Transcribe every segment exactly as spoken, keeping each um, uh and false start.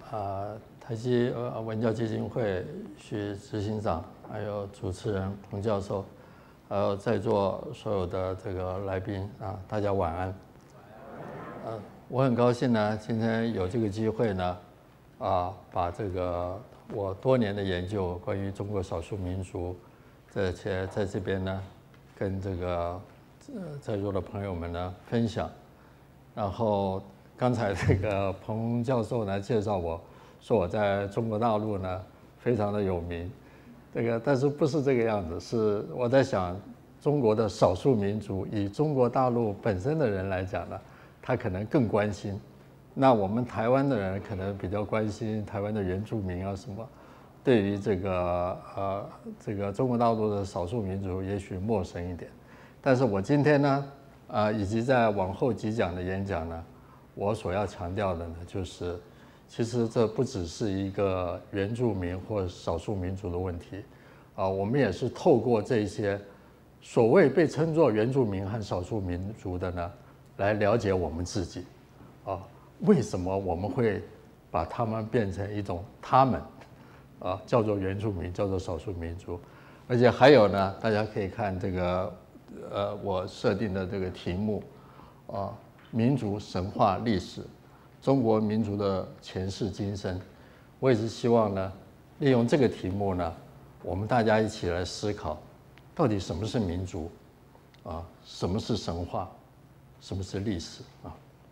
啊、台积呃文教基金会许执行长，还有主持人彭教授，还有在座所有的这个来宾啊，大家晚安。呃，我很高兴呢，今天有这个机会呢，啊，把这个我多年的研究关于中国少数民族这些在这边呢，跟这个呃在座的朋友们呢分享。然后刚才这个彭教授呢介绍我说我在中国大陆呢非常的有名，这个但是不是这个样子，是我在想中国的少数民族，以中国大陆本身的人来讲呢，他可能更关心。那我们台湾的人可能比较关心台湾的原住民啊什么，对于这个呃这个中国大陆的少数民族也许陌生一点。但是我今天呢，啊、呃、以及在往后几讲的演讲呢，我所要强调的呢，就是其实这不只是一个原住民或少数民族的问题，啊、呃，我们也是透过这些所谓被称作原住民和少数民族的呢，来了解我们自己，啊。为什么我们会把他们变成一种他们，啊，叫做原住民，叫做少数民族？而且还有呢，大家可以看这个，呃，我设定的这个题目，啊，民族神话历史，中国民族的前世今生。我也是希望呢，利用这个题目呢，我们大家一起来思考，到底什么是民族，啊，什么是神话，什么是历史啊？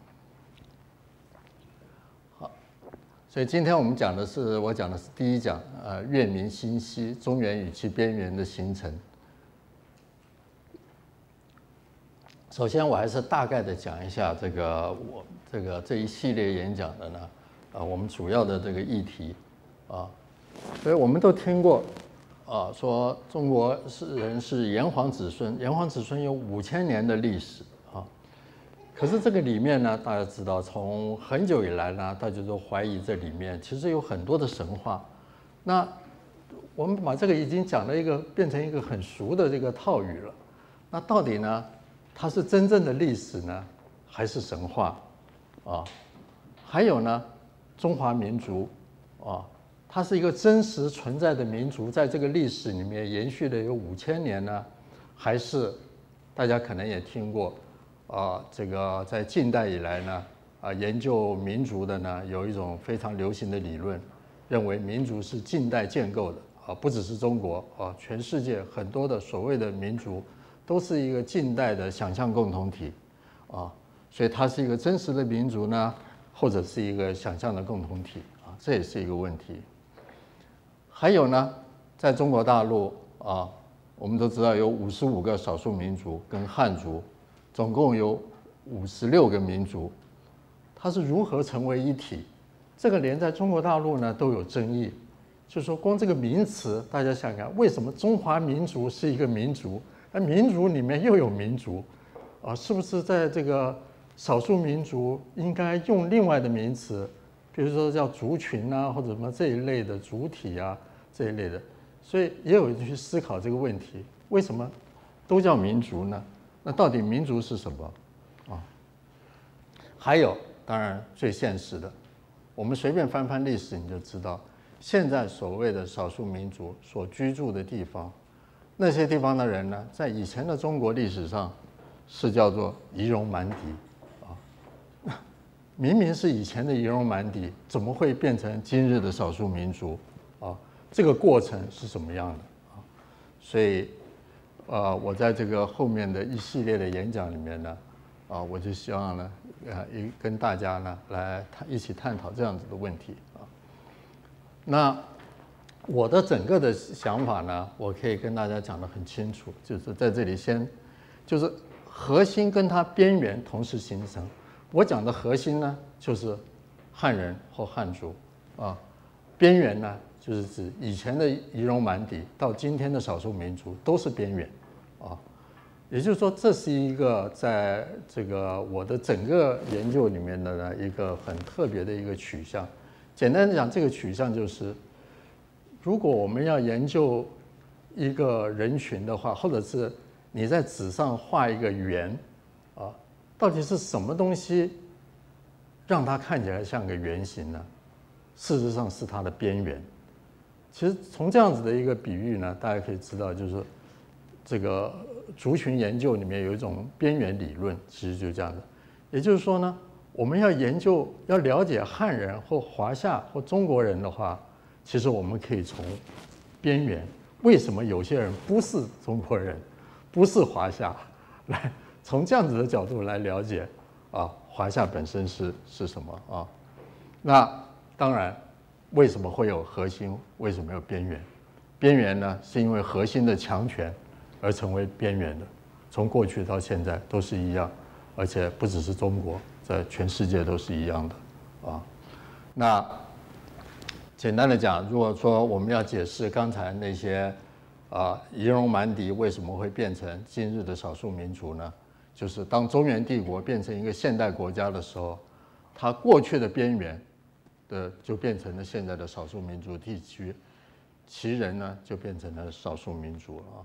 所以今天我们讲的是，我讲的是第一讲，呃，月明星稀，中原与其边缘的形成。首先，我还是大概的讲一下这个我这个这一系列演讲的呢，啊，我们主要的这个议题，啊，所以我们都听过，啊，说中国是人是炎黄子孙，炎黄子孙有五千年的历史。可是这个里面呢，大家知道，从很久以来呢，大家都怀疑这里面其实有很多的神话。那我们把这个已经讲了一个变成一个很熟的这个套语了。那到底呢，它是真正的历史呢，还是神话啊？还有呢，中华民族啊，它是一个真实存在的民族，在这个历史里面延续了有五千年呢，还是大家可能也听过。啊，这个在近代以来呢，啊，研究民族的呢，有一种非常流行的理论，认为民族是近代建构的啊，不只是中国啊，全世界很多的所谓的民族，都是一个近代的想象共同体啊，所以它是一个真实的民族呢，或者是一个想象的共同体啊，这也是一个问题。还有呢，在中国大陆啊，我们都知道有五十五个少数民族跟汉族。总共有五十六个民族，它是如何成为一体？这个连在中国大陆呢都有争议。就是说，光这个名词，大家想想，为什么中华民族是一个民族？那民族里面又有民族，啊，是不是在这个少数民族应该用另外的名词，比如说叫族群啊，或者什么这一类的主体啊这一类的？所以也有人去思考这个问题：为什么都叫民族呢？那到底民族是什么啊？还有，当然最现实的，我们随便翻翻历史，你就知道，现在所谓的少数民族所居住的地方，那些地方的人呢，在以前的中国历史上是叫做仪戎蛮狄啊。明明是以前的仪戎蛮狄，怎么会变成今日的少数民族啊？这个过程是什么样的啊？所以。呃，我在这个后面的一系列的演讲里面呢，啊，我就希望呢，呃，一跟大家呢来探一起探讨这样子的问题啊。那我的整个的想法呢，我可以跟大家讲得很清楚，就是在这里先，就是核心跟它边缘同时形成。我讲的核心呢，就是汉人或汉族啊，边缘呢。就是指以前的仪戎蛮狄到今天的少数民族都是边缘，啊，也就是说这是一个在这个我的整个研究里面的呢一个很特别的一个取向。简单的讲，这个取向就是，如果我们要研究一个人群的话，或者是你在纸上画一个圆，啊，到底是什么东西让它看起来像个圆形呢？ 事实上是它的边缘。其实从这样子的一个比喻呢，大家可以知道，就是这个族群研究里面有一种边缘理论，其实就是这样的。也就是说呢，我们要研究、要了解汉人或华夏或中国人的话，其实我们可以从边缘，为什么有些人不是中国人，不是华夏，来从这样子的角度来了解啊，华夏本身是是什么啊？那当然，为什么会有核心？为什么有边缘？边缘呢，是因为核心的强权而成为边缘的，从过去到现在都是一样，而且不只是中国，在全世界都是一样的啊。那简单的讲，如果说我们要解释刚才那些啊仪容蛮狄为什么会变成今日的少数民族呢？就是当中原帝国变成一个现代国家的时候，它过去的边缘的就变成了现在的少数民族地区，其人呢就变成了少数民族了啊。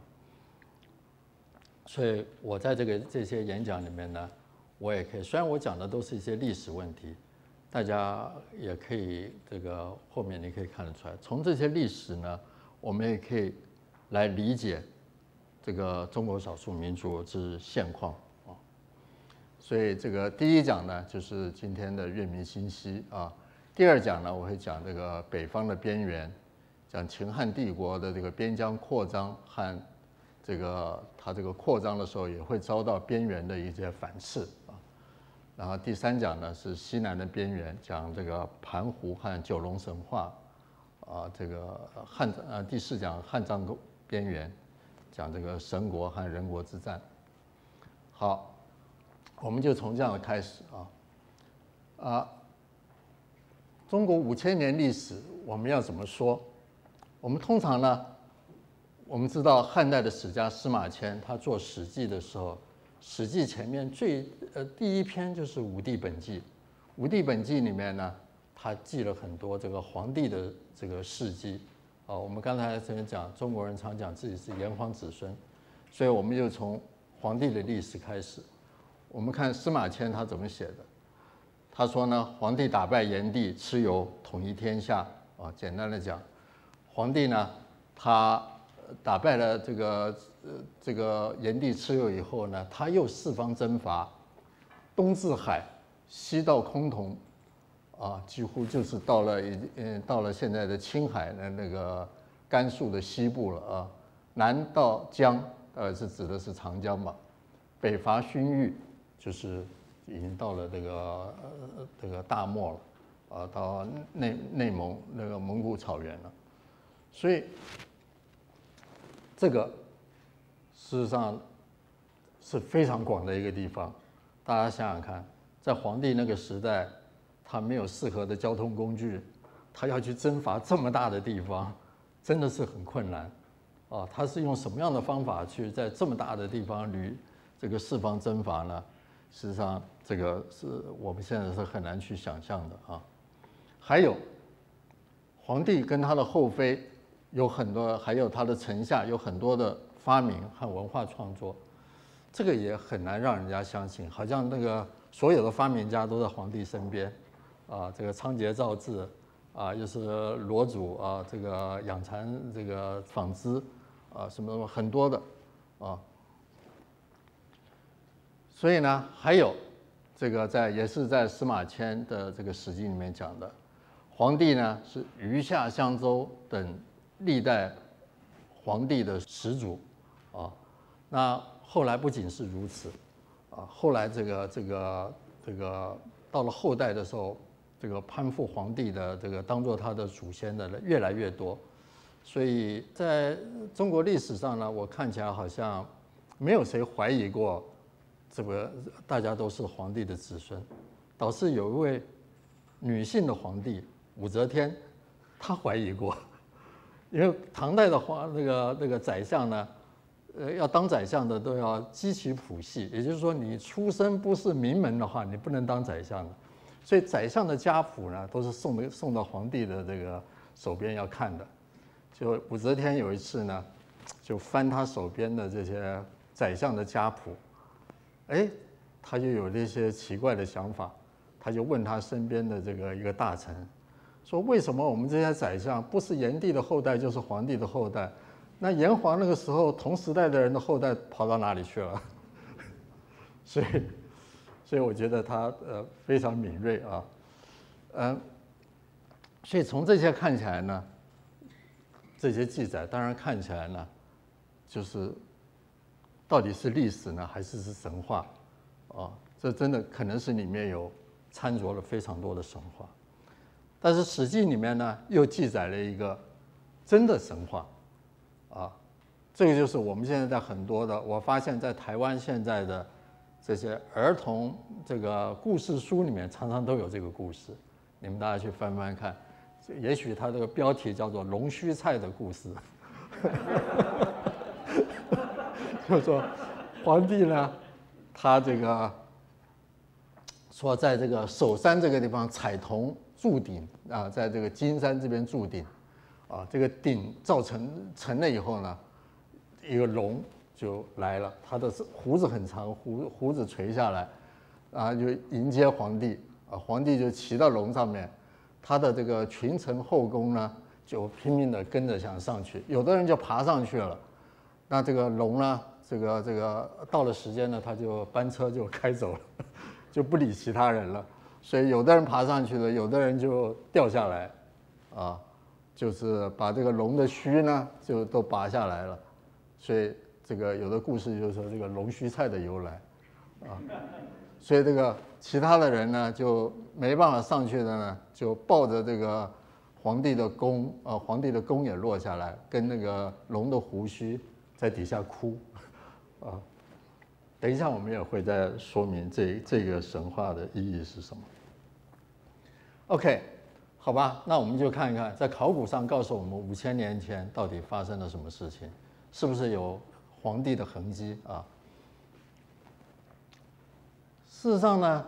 所以我在这个这些演讲里面呢，我也可以，虽然我讲的都是一些历史问题，大家也可以这个后面你可以看得出来，从这些历史呢，我们也可以来理解这个中国少数民族之现况啊。所以这个第一讲呢，就是今天的月明星稀啊。第二讲呢，我会讲这个北方的边缘，讲秦汉帝国的这个边疆扩张和这个它这个扩张的时候也会遭到边缘的一些反噬啊。然后第三讲呢是西南的边缘，讲这个盘湖和九龙神话啊，这个汉呃第四讲汉藏边缘，讲这个神国和人国之战。好，我们就从这样的开始啊啊。中国五千年历史，我们要怎么说？我们通常呢，我们知道汉代的史家司马迁，他做《史记》的时候，《史记》前面最呃第一篇就是《武帝本纪》。《武帝本纪》里面呢，他记了很多这个皇帝的这个事迹。啊，我们刚才这边讲，中国人常讲自己是炎黄子孙，所以我们就从皇帝的历史开始。我们看司马迁他怎么写的。他说呢，皇帝打败炎帝，蚩尤，统一天下。啊，简单的讲，皇帝呢，他打败了这个呃这个炎帝、蚩尤以后呢，他又四方征伐，东至海，西到崆峒，啊，几乎就是到了已嗯到了现在的青海的那个甘肃的西部了啊。南到江，呃是指的是长江嘛，北伐勋域，就是已经到了这个呃这个大漠了，啊，到内内蒙那个蒙古草原了，所以这个事实上是非常广的一个地方。大家想想看，在皇帝那个时代，他没有适合的交通工具，他要去征伐这么大的地方，真的是很困难啊。他是用什么样的方法去在这么大的地方旅这个四方征伐呢？事实上，这个是我们现在是很难去想象的啊。还有，皇帝跟他的后妃有很多，还有他的臣下有很多的发明和文化创作，这个也很难让人家相信，好像那个所有的发明家都在皇帝身边啊。这个仓颉造字啊，又是罗祖啊，这个养蚕这个纺织啊，什么很多的啊。所以呢，还有这个在也是在司马迁的这个《史记》里面讲的，皇帝呢是余下襄州等历代皇帝的始祖啊。那后来不仅是如此啊，后来这个这个这个到了后代的时候，这个攀附皇帝的这个当做他的祖先的越来越多，所以在中国历史上呢，我看起来好像没有谁怀疑过。这个大家都是皇帝的子孙，倒是有一位女性的皇帝武则天，她怀疑过，因为唐代的皇那个那个宰相呢，呃，要当宰相的都要积其谱系，也就是说你出身不是名门的话，你不能当宰相的，所以宰相的家谱呢都是送的送到皇帝的这个手边要看的。就武则天有一次呢，就翻他手边的这些宰相的家谱。哎，他就有这些奇怪的想法，他就问他身边的这个一个大臣， 说为什么我们这些宰相不是炎帝的后代就是黄帝的后代？那炎黄那个时候同时代的人的后代跑到哪里去了？所以，所以我觉得他呃非常敏锐啊，嗯，所以从这些看起来呢，这些记载当然看起来呢，就是到底是历史呢，还是是神话啊？这真的可能是里面有掺着了非常多的神话。但是《史记》里面呢，又记载了一个真的神话，啊，这个就是我们现在在很多的，我发现在台湾现在的这些儿童这个故事书里面，常常都有这个故事，你们大家去翻翻看，也许它这个标题叫做“龙须菜的故事”，就是说皇帝呢，他这个说在这个首山这个地方采铜筑鼎啊，在这个金山这边筑鼎，啊，这个鼎造成成了以后呢，一个龙就来了，他的胡子很长，胡胡子垂下来，啊，就迎接皇帝，啊，皇帝就骑到龙上面，他的这个群臣后宫呢，就拼命的跟着想上去，有的人就爬上去了，那这个龙呢，这个这个到了时间呢，他就班车就开走了，就不理其他人了。所以有的人爬上去了，有的人就掉下来，啊，就是把这个龙的须呢就都拔下来了。所以这个有的故事就是说这个龙须菜的由来，啊，所以这个其他的人呢就没办法上去的呢，就抱着这个皇帝的弓，啊，皇帝的弓也落下来，跟那个龙的胡须在底下哭，啊。等一下，我们也会再说明这这个神话的意义是什么。OK， 好吧，那我们就看一看，在考古上告诉我们五千年前到底发生了什么事情，是不是有皇帝的痕迹啊？事实上呢，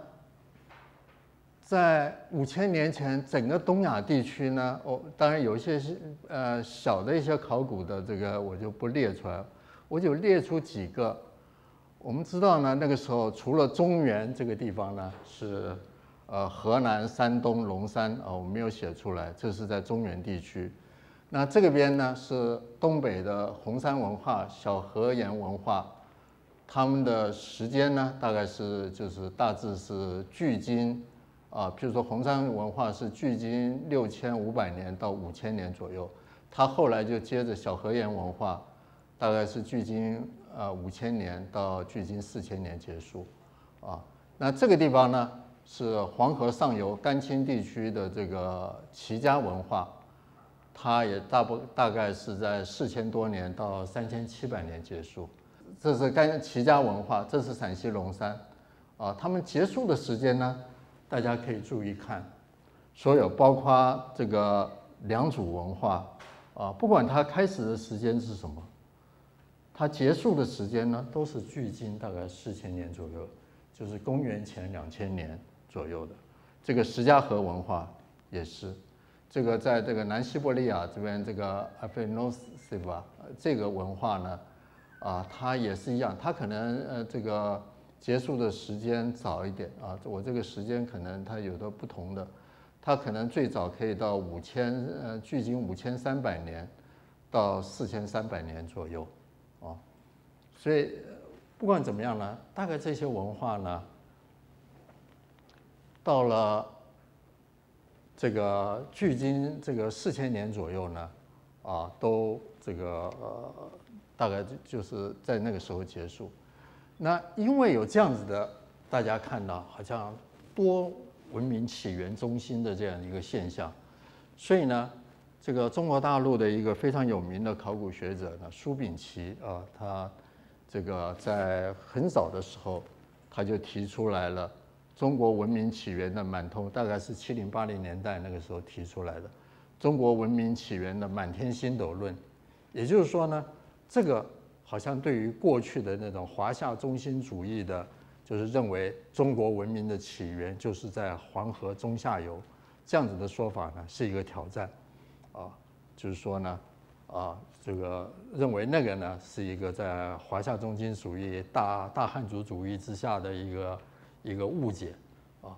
在五千年前，整个东亚地区呢，哦，当然有一些是呃小的一些考古的这个我就不列出来，我就列出几个。我们知道呢，那个时候除了中原这个地方呢，是呃河南、山东、龙山啊，我没有写出来，这是在中原地区。那这个边呢是东北的红山文化、小河沿文化，他们的时间呢大概是就是大致是距今啊，譬如说红山文化是距今六千五百年到五千年左右，它后来就接着小河沿文化，大概是距今。呃，五千年到距今四千年结束，啊，那这个地方呢是黄河上游甘青地区的这个齐家文化，它也大不大概是在四千多年到三千七百年结束。这是甘齐家文化，这是陕西龙山，啊，他们结束的时间呢，大家可以注意看，所有包括这个良渚文化，啊，不管它开始的时间是什么。它结束的时间呢，都是距今大概四千年左右，就是公元前两千年左右的。这个石家河文化也是，这个在这个南西伯利亚这边这个 Afinossiva 这个文化呢，啊，它也是一样，它可能呃这个结束的时间早一点啊，我这个时间可能它有的不同的，它可能最早可以到五千呃距今五千三百年到四千三百年左右。哦，所以不管怎么样呢，大概这些文化呢，到了这个距今这个四千年左右呢，啊，都这个呃，大概就是在那个时候结束。那因为有这样子的，大家看到好像多文明起源中心的这样一个现象，所以呢。这个中国大陆的一个非常有名的考古学者呢，苏秉琦啊，他这个在很早的时候，他就提出来了中国文明起源的满通，大概是七零八零年代那个时候提出来的中国文明起源的满天星斗论。也就是说呢，这个好像对于过去的那种华夏中心主义的，就是认为中国文明的起源就是在黄河中下游这样子的说法呢，是一个挑战。啊，就是说呢，啊，这个认为那个呢是一个在华夏中心主义、大大汉族主义之下的一个一个误解，啊，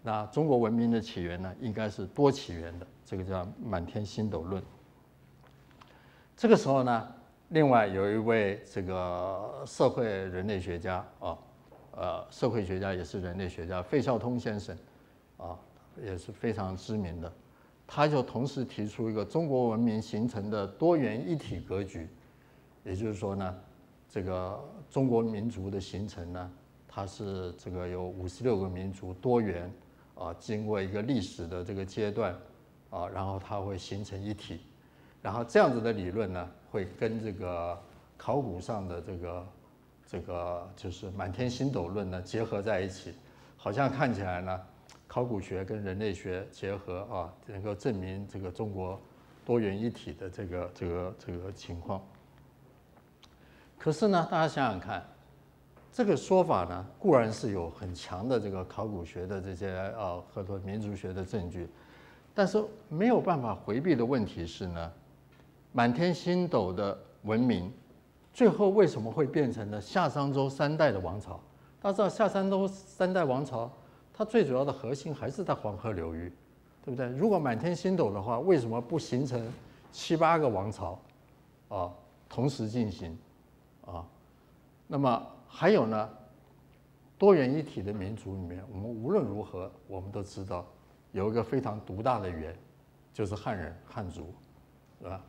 那中国文明的起源呢，应该是多起源的，这个叫满天星斗论。这个时候呢，另外有一位这个社会人类学家啊，呃，社会学家也是人类学家，费孝通先生啊，也是非常知名的。他就同时提出一个中国文明形成的多元一体格局，也就是说呢，这个中国民族的形成呢，它是这个有五十六个民族多元啊，经过一个历史的这个阶段啊，然后它会形成一体，然后这样子的理论呢，会跟这个考古上的这个这个就是满天星斗论呢结合在一起，好像看起来呢。考古学跟人类学结合啊，能够证明这个中国多元一体的这个这个这个情况。可是呢，大家想想看，这个说法呢，固然是有很强的这个考古学的这些啊和多民族学的证据，但是没有办法回避的问题是呢，满天星斗的文明，最后为什么会变成了夏商周三代的王朝？大家知道夏商周三代王朝。它最主要的核心还是在黄河流域，对不对？如果满天星斗的话，为什么不形成七八个王朝啊同时进行啊？那么还有呢，多元一体的民族里面，我们无论如何，我们都知道有一个非常独大的源，就是汉人汉族，是吧？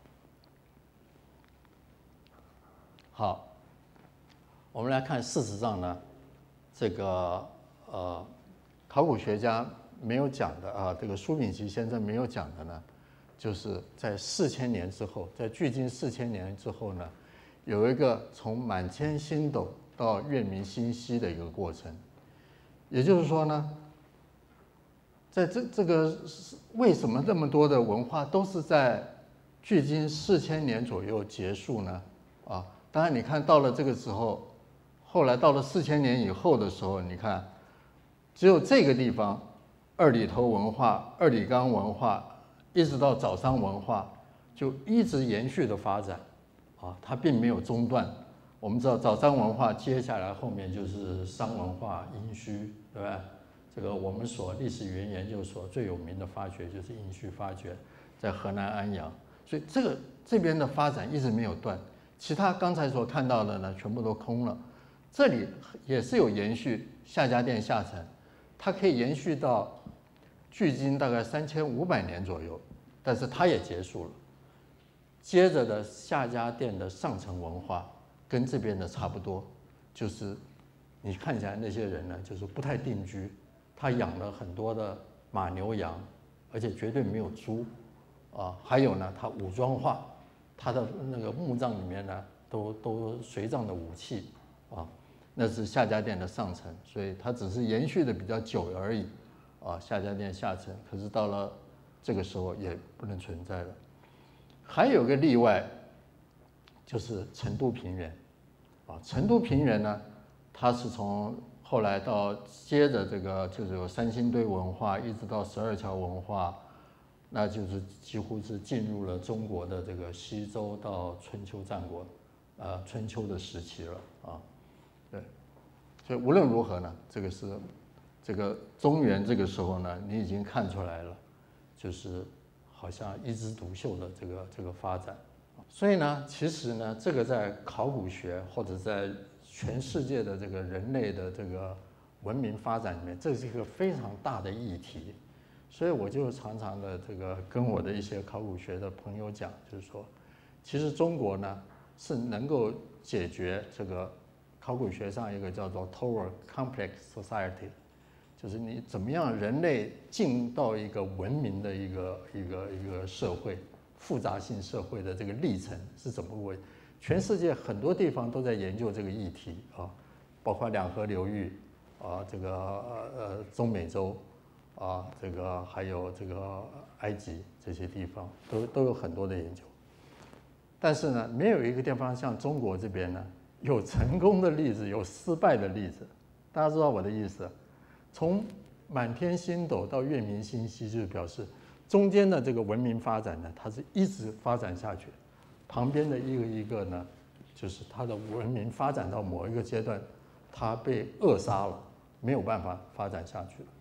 好，我们来看，事实上呢，这个。呃，考古学家没有讲的啊，这个苏秉琦先生没有讲的呢，就是在四千年之后，在距今四千年之后呢，有一个从满天星斗到月明星稀的一个过程。也就是说呢，在这这个为什么那么多的文化都是在距今四千年左右结束呢？啊，当然你看到了这个时候，后来到了四千年以后的时候，你看。只有这个地方，二里头文化、二里岗文化，一直到早商文化，就一直延续的发展，啊，它并没有中断。我们知道早商文化接下来后面就是商文化、殷墟，对吧？这个我们所历史语言研究所最有名的发掘就是殷墟发掘，在河南安阳，所以这个这边的发展一直没有断。其他刚才所看到的呢，全部都空了。这里也是有延续夏家店下沉。它可以延续到距今大概三千五百年左右，但是它也结束了。接着的夏家店的上层文化跟这边的差不多，就是你看起来那些人呢，就是不太定居，他养了很多的马牛羊，而且绝对没有猪啊。还有呢，他武装化，他的那个墓葬里面呢，都都随葬的武器啊。那是夏家店的上层，所以它只是延续的比较久而已，啊，夏家店下层，可是到了这个时候也不能存在了。还有个例外，就是成都平原，啊，成都平原呢，它是从后来到接着这个就是有三星堆文化，一直到十二桥文化，那就是几乎是进入了中国的这个西周到春秋战国，呃，春秋的时期了啊。对，所以无论如何呢，这个是这个中原这个时候呢，你已经看出来了，就是好像一枝独秀的这个这个发展。所以呢，其实呢，这个在考古学或者在全世界的这个人类的这个文明发展里面，这是一个非常大的议题。所以我就常常的这个跟我的一些考古学的朋友讲，就是说，其实中国呢是能够解决这个。考古学上一个叫做 Toward Complex Society， 就是你怎么样人类进到一个文明的一个一个一个社会，复杂性社会的这个历程是怎么为？全世界很多地方都在研究这个议题啊，包括两河流域啊，这个呃中美洲啊，这个还有这个埃及这些地方都都有很多的研究。但是呢，没有一个地方像中国这边呢。有成功的例子，有失败的例子，大家知道我的意思。从满天星斗到月明星稀，就是表示中间的这个文明发展呢，它是一直发展下去。旁边的一个一个呢，就是它的文明发展到某一个阶段，它被扼杀了，没有办法发展下去了。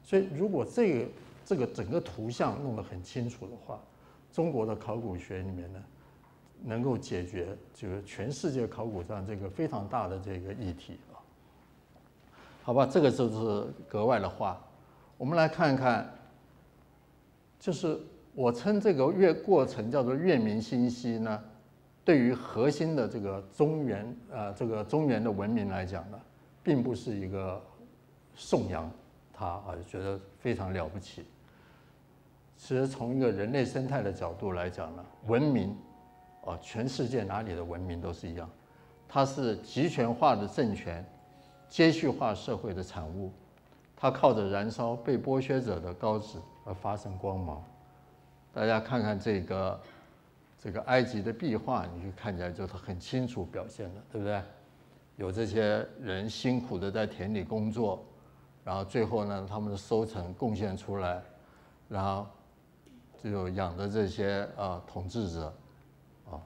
所以如果这个这个整个图像弄得很清楚的话，中国的考古学里面呢，能够解决就是全世界考古上这个非常大的这个议题啊。好吧，这个就是格外的话。我们来看看，就是我称这个越过程叫做月明星稀呢，对于核心的这个中原呃这个中原的文明来讲呢，并不是一个颂扬它啊，觉得非常了不起。其实从一个人类生态的角度来讲呢，文明啊，全世界哪里的文明都是一样，它是集权化的政权、阶序化社会的产物。它靠着燃烧被剥削者的膏脂而发生光芒。大家看看这个这个埃及的壁画，你就看起来就是很清楚表现的，对不对？有这些人辛苦的在田里工作，然后最后呢，他们的收成贡献出来，然后就养的这些啊、呃、统治者啊。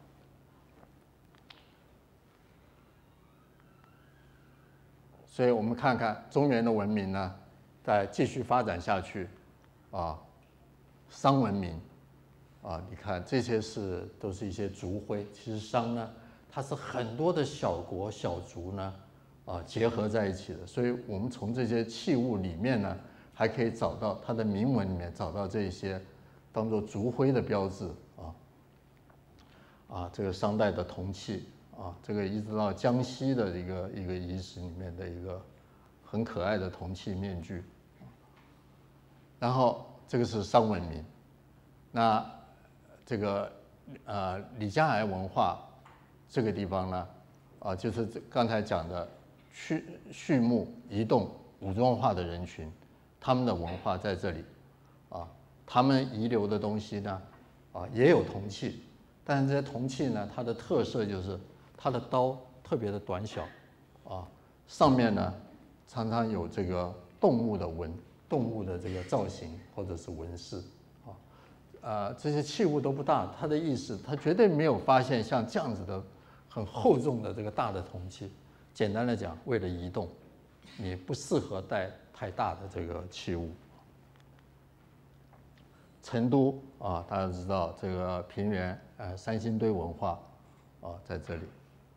所以我们看看中原的文明呢，再继续发展下去，啊，商文明，啊，你看这些是都是一些族徽。其实商呢，它是很多的小国小族呢，啊结合在一起的。所以我们从这些器物里面呢，还可以找到它的铭文里面找到这些当做族徽的标志啊，啊，这个商代的铜器。啊，这个一直到江西的一个一个遗址里面的一个很可爱的铜器面具，然后这个是商文明，那这个呃李家崖文化这个地方呢，啊就是刚才讲的畜畜牧移动武装化的人群，他们的文化在这里，啊，他们遗留的东西呢，啊也有铜器，但是这些铜器呢，它的特色就是它的刀特别的短小，啊，上面呢常常有这个动物的纹、动物的这个造型或者是纹饰，啊，呃，这些器物都不大，它的意思，它绝对没有发现像这样子的很厚重的这个大的铜器。简单的讲，为了移动，你不适合带太大的这个器物。成都啊，大家知道这个平原，呃，三星堆文化啊，在这里。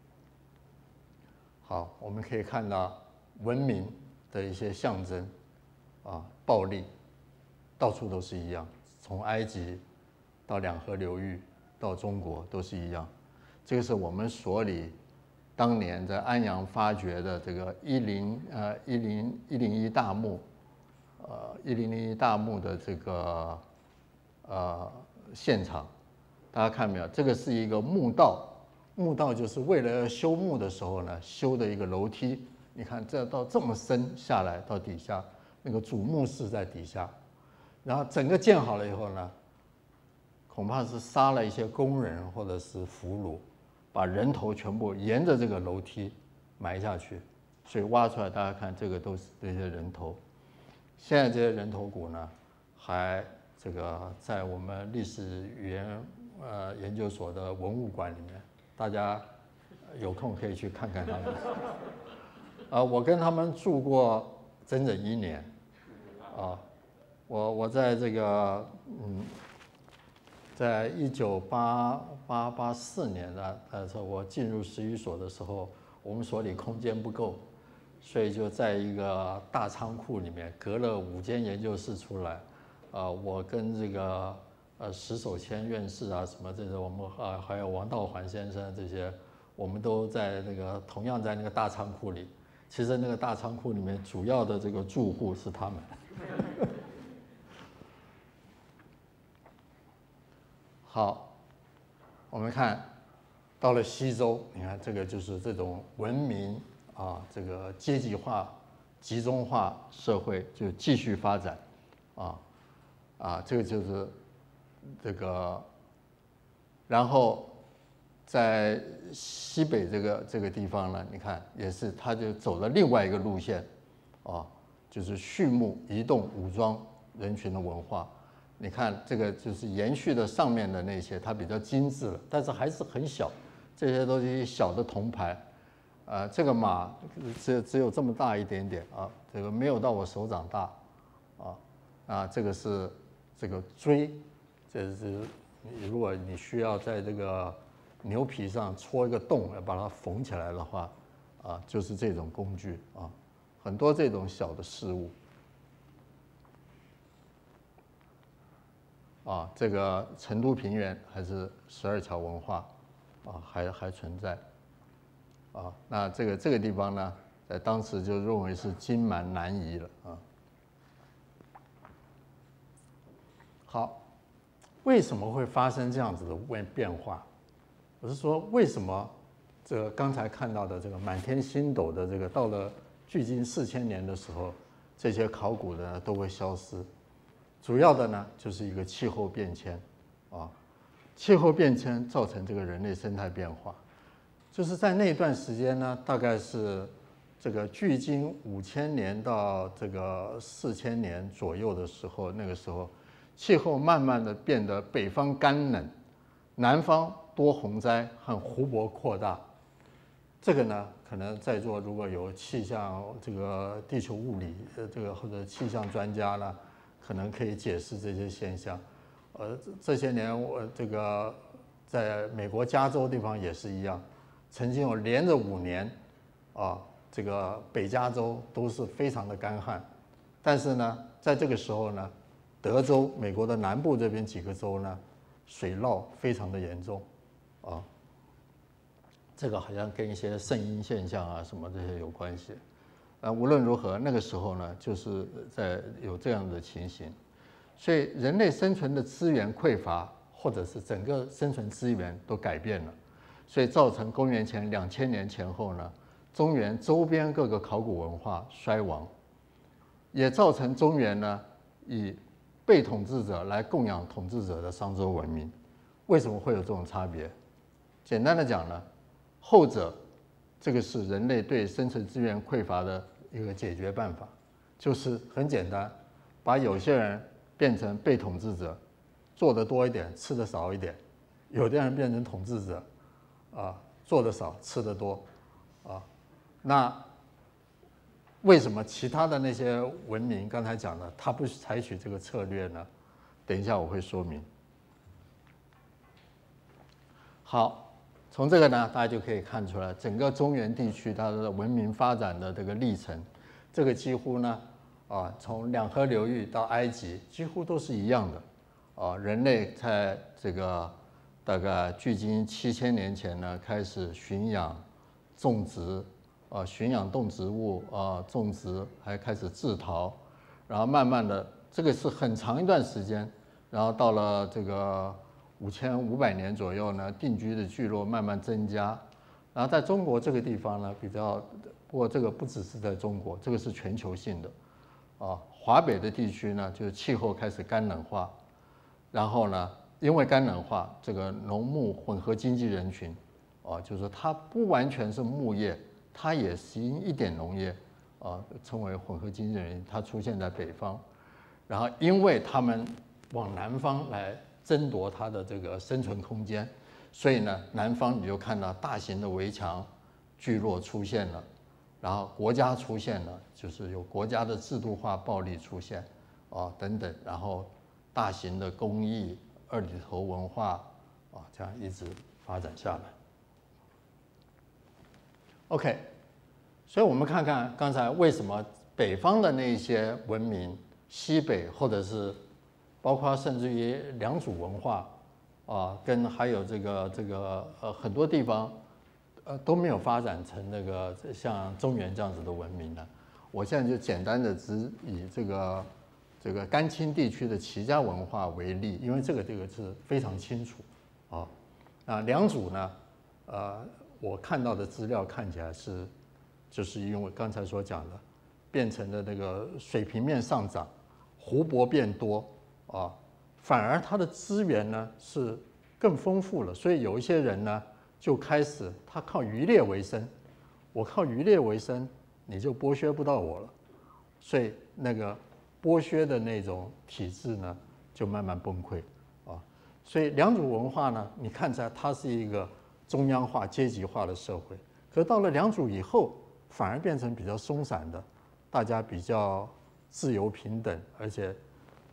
好，我们可以看到文明的一些象征，啊，暴力，到处都是一样，从埃及到两河流域到中国都是一样。这个是我们所里当年在安阳发掘的这个一零呃一零一零一大墓，呃一零零一大墓的这个呃现场，大家看没有？这个是一个墓道。墓道就是为了修墓的时候呢，修的一个楼梯。你看，这到这么深下来到底下，那个主墓室在底下，然后整个建好了以后呢，恐怕是杀了一些工人或者是俘虏，把人头全部沿着这个楼梯埋下去，所以挖出来，大家看这个都是这些人头。现在这些人头骨呢，还这个在我们历史语言呃研究所的文物馆里面。大家有空可以去看看他们。啊，我跟他们住过整整一年。啊，我我在这个嗯，在一九八八八四年的呃时候，我进入十一所的时候，我们所里空间不够，所以就在一个大仓库里面隔了五间研究室出来。啊，我跟这个。呃，石守谦院士啊，什么这些，我们啊还有王道环先生这些，我们都在那个同样在那个大仓库里。其实那个大仓库里面主要的这个住户是他们。好，我们看到了西周，你看这个就是这种文明啊，这个阶级化、集中化社会就继续发展，啊啊，这个就是。这个，然后在西北这个这个地方呢，你看也是，他就走了另外一个路线，啊，就是畜牧、移动、武装人群的文化。你看这个就是延续的上面的那些，它比较精致了，但是还是很小，这些都是小的铜牌，呃，这个马只只有这么大一点点啊，这个没有到我手掌大，啊。 啊，这个是这个锥，这是如果你需要在这个牛皮上戳一个洞，要把它缝起来的话，啊，就是这种工具啊，很多这种小的事物。啊，这个成都平原还是十二桥文化，啊，还还存在，啊，那这个这个地方呢，在当时就认为是金蛮南夷了啊。好，为什么会发生这样子的变变化？我是说，为什么这个刚才看到的这个满天星斗的这个，到了距今四千年的时候，这些考古的都会消失？主要的呢，就是一个气候变迁，啊，气候变迁造成这个人类生态变化，就是在那段时间呢，大概是这个距今五千年到这个四千年左右的时候，那个时候气候慢慢的变得北方干冷，南方多洪灾和湖泊扩大。这个呢，可能在座如果有气象这个地球物理呃这个或者气象专家呢，可能可以解释这些现象。呃，这些年我这个在美国加州地方也是一样，曾经有连着五年，啊，这个北加州都是非常的干旱，但是呢，在这个时候呢，德州美国的南部这边几个州呢，水涝非常的严重，啊，这个好像跟一些圣婴现象啊什么这些有关系。啊，无论如何，那个时候呢，就是在有这样的情形，所以人类生存的资源匮乏，或者是整个生存资源都改变了，所以造成公元前两千年前后呢，中原周边各个考古文化衰亡，也造成中原呢以被统治者来供养统治者的商周文明。为什么会有这种差别？简单的讲呢，后者这个是人类对生存资源匮乏的一个解决办法，就是很简单，把有些人变成被统治者，做得多一点，吃得少一点；有的人变成统治者，啊，做得少，吃得多，啊，那为什么其他的那些文明刚才讲的，他不采取这个策略呢？等一下我会说明。好。从这个呢，大家就可以看出来，整个中原地区它的文明发展的这个历程，这个几乎呢，啊，从两河流域到埃及，几乎都是一样的，啊，人类在这个大概距今七千年前呢，开始驯养、种植，啊，驯养动植物，啊，种植，还开始制陶，然后慢慢的，这个是很长一段时间，然后到了这个。五千五百年左右呢，定居的聚落慢慢增加，然后在中国这个地方呢，比较，不过这个不只是在中国，这个是全球性的，啊，华北的地区呢，就是气候开始干冷化，然后呢，因为干冷化，这个农牧混合经济人群，啊，就是说它不完全是牧业，它也行一点农业，啊，称为混合经济人群，它出现在北方，然后因为他们往南方来。争夺它的这个生存空间，所以呢，南方你就看到大型的围墙聚落出现了，然后国家出现了，就是有国家的制度化暴力出现，啊等等，然后大型的工艺、二里头文化啊，这样一直发展下来。OK， 所以我们看看刚才为什么北方的那些文明，西北或者是。包括甚至于良渚文化，啊，跟还有这个这个呃很多地方，呃都没有发展成那个像中原这样子的文明呢。我现在就简单的只以这个这个甘青地区的齐家文化为例，因为这个这个是非常清楚啊。那良渚呢，呃，我看到的资料看起来是，就是因为刚才所讲的，变成了那个水平面上涨，湖泊变多。啊，反而它的资源呢是更丰富了，所以有一些人呢就开始他靠渔猎为生，我靠渔猎为生，你就剥削不到我了，所以那个剥削的那种体制呢就慢慢崩溃啊。所以良渚文化呢，你看起来它是一个中央化、阶级化的社会，可是到了良渚以后，反而变成比较松散的，大家比较自由平等，而且。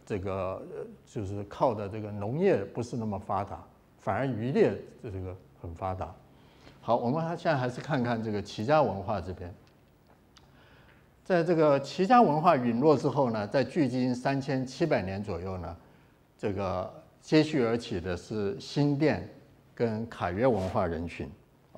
这个呃就是靠的这个农业不是那么发达，反而渔猎这个很发达。好，我们现在还是看看这个齐家文化这边。在这个齐家文化陨落之后呢，在距今三千七百年左右呢，这个接续而起的是新店跟卡约文化人群啊，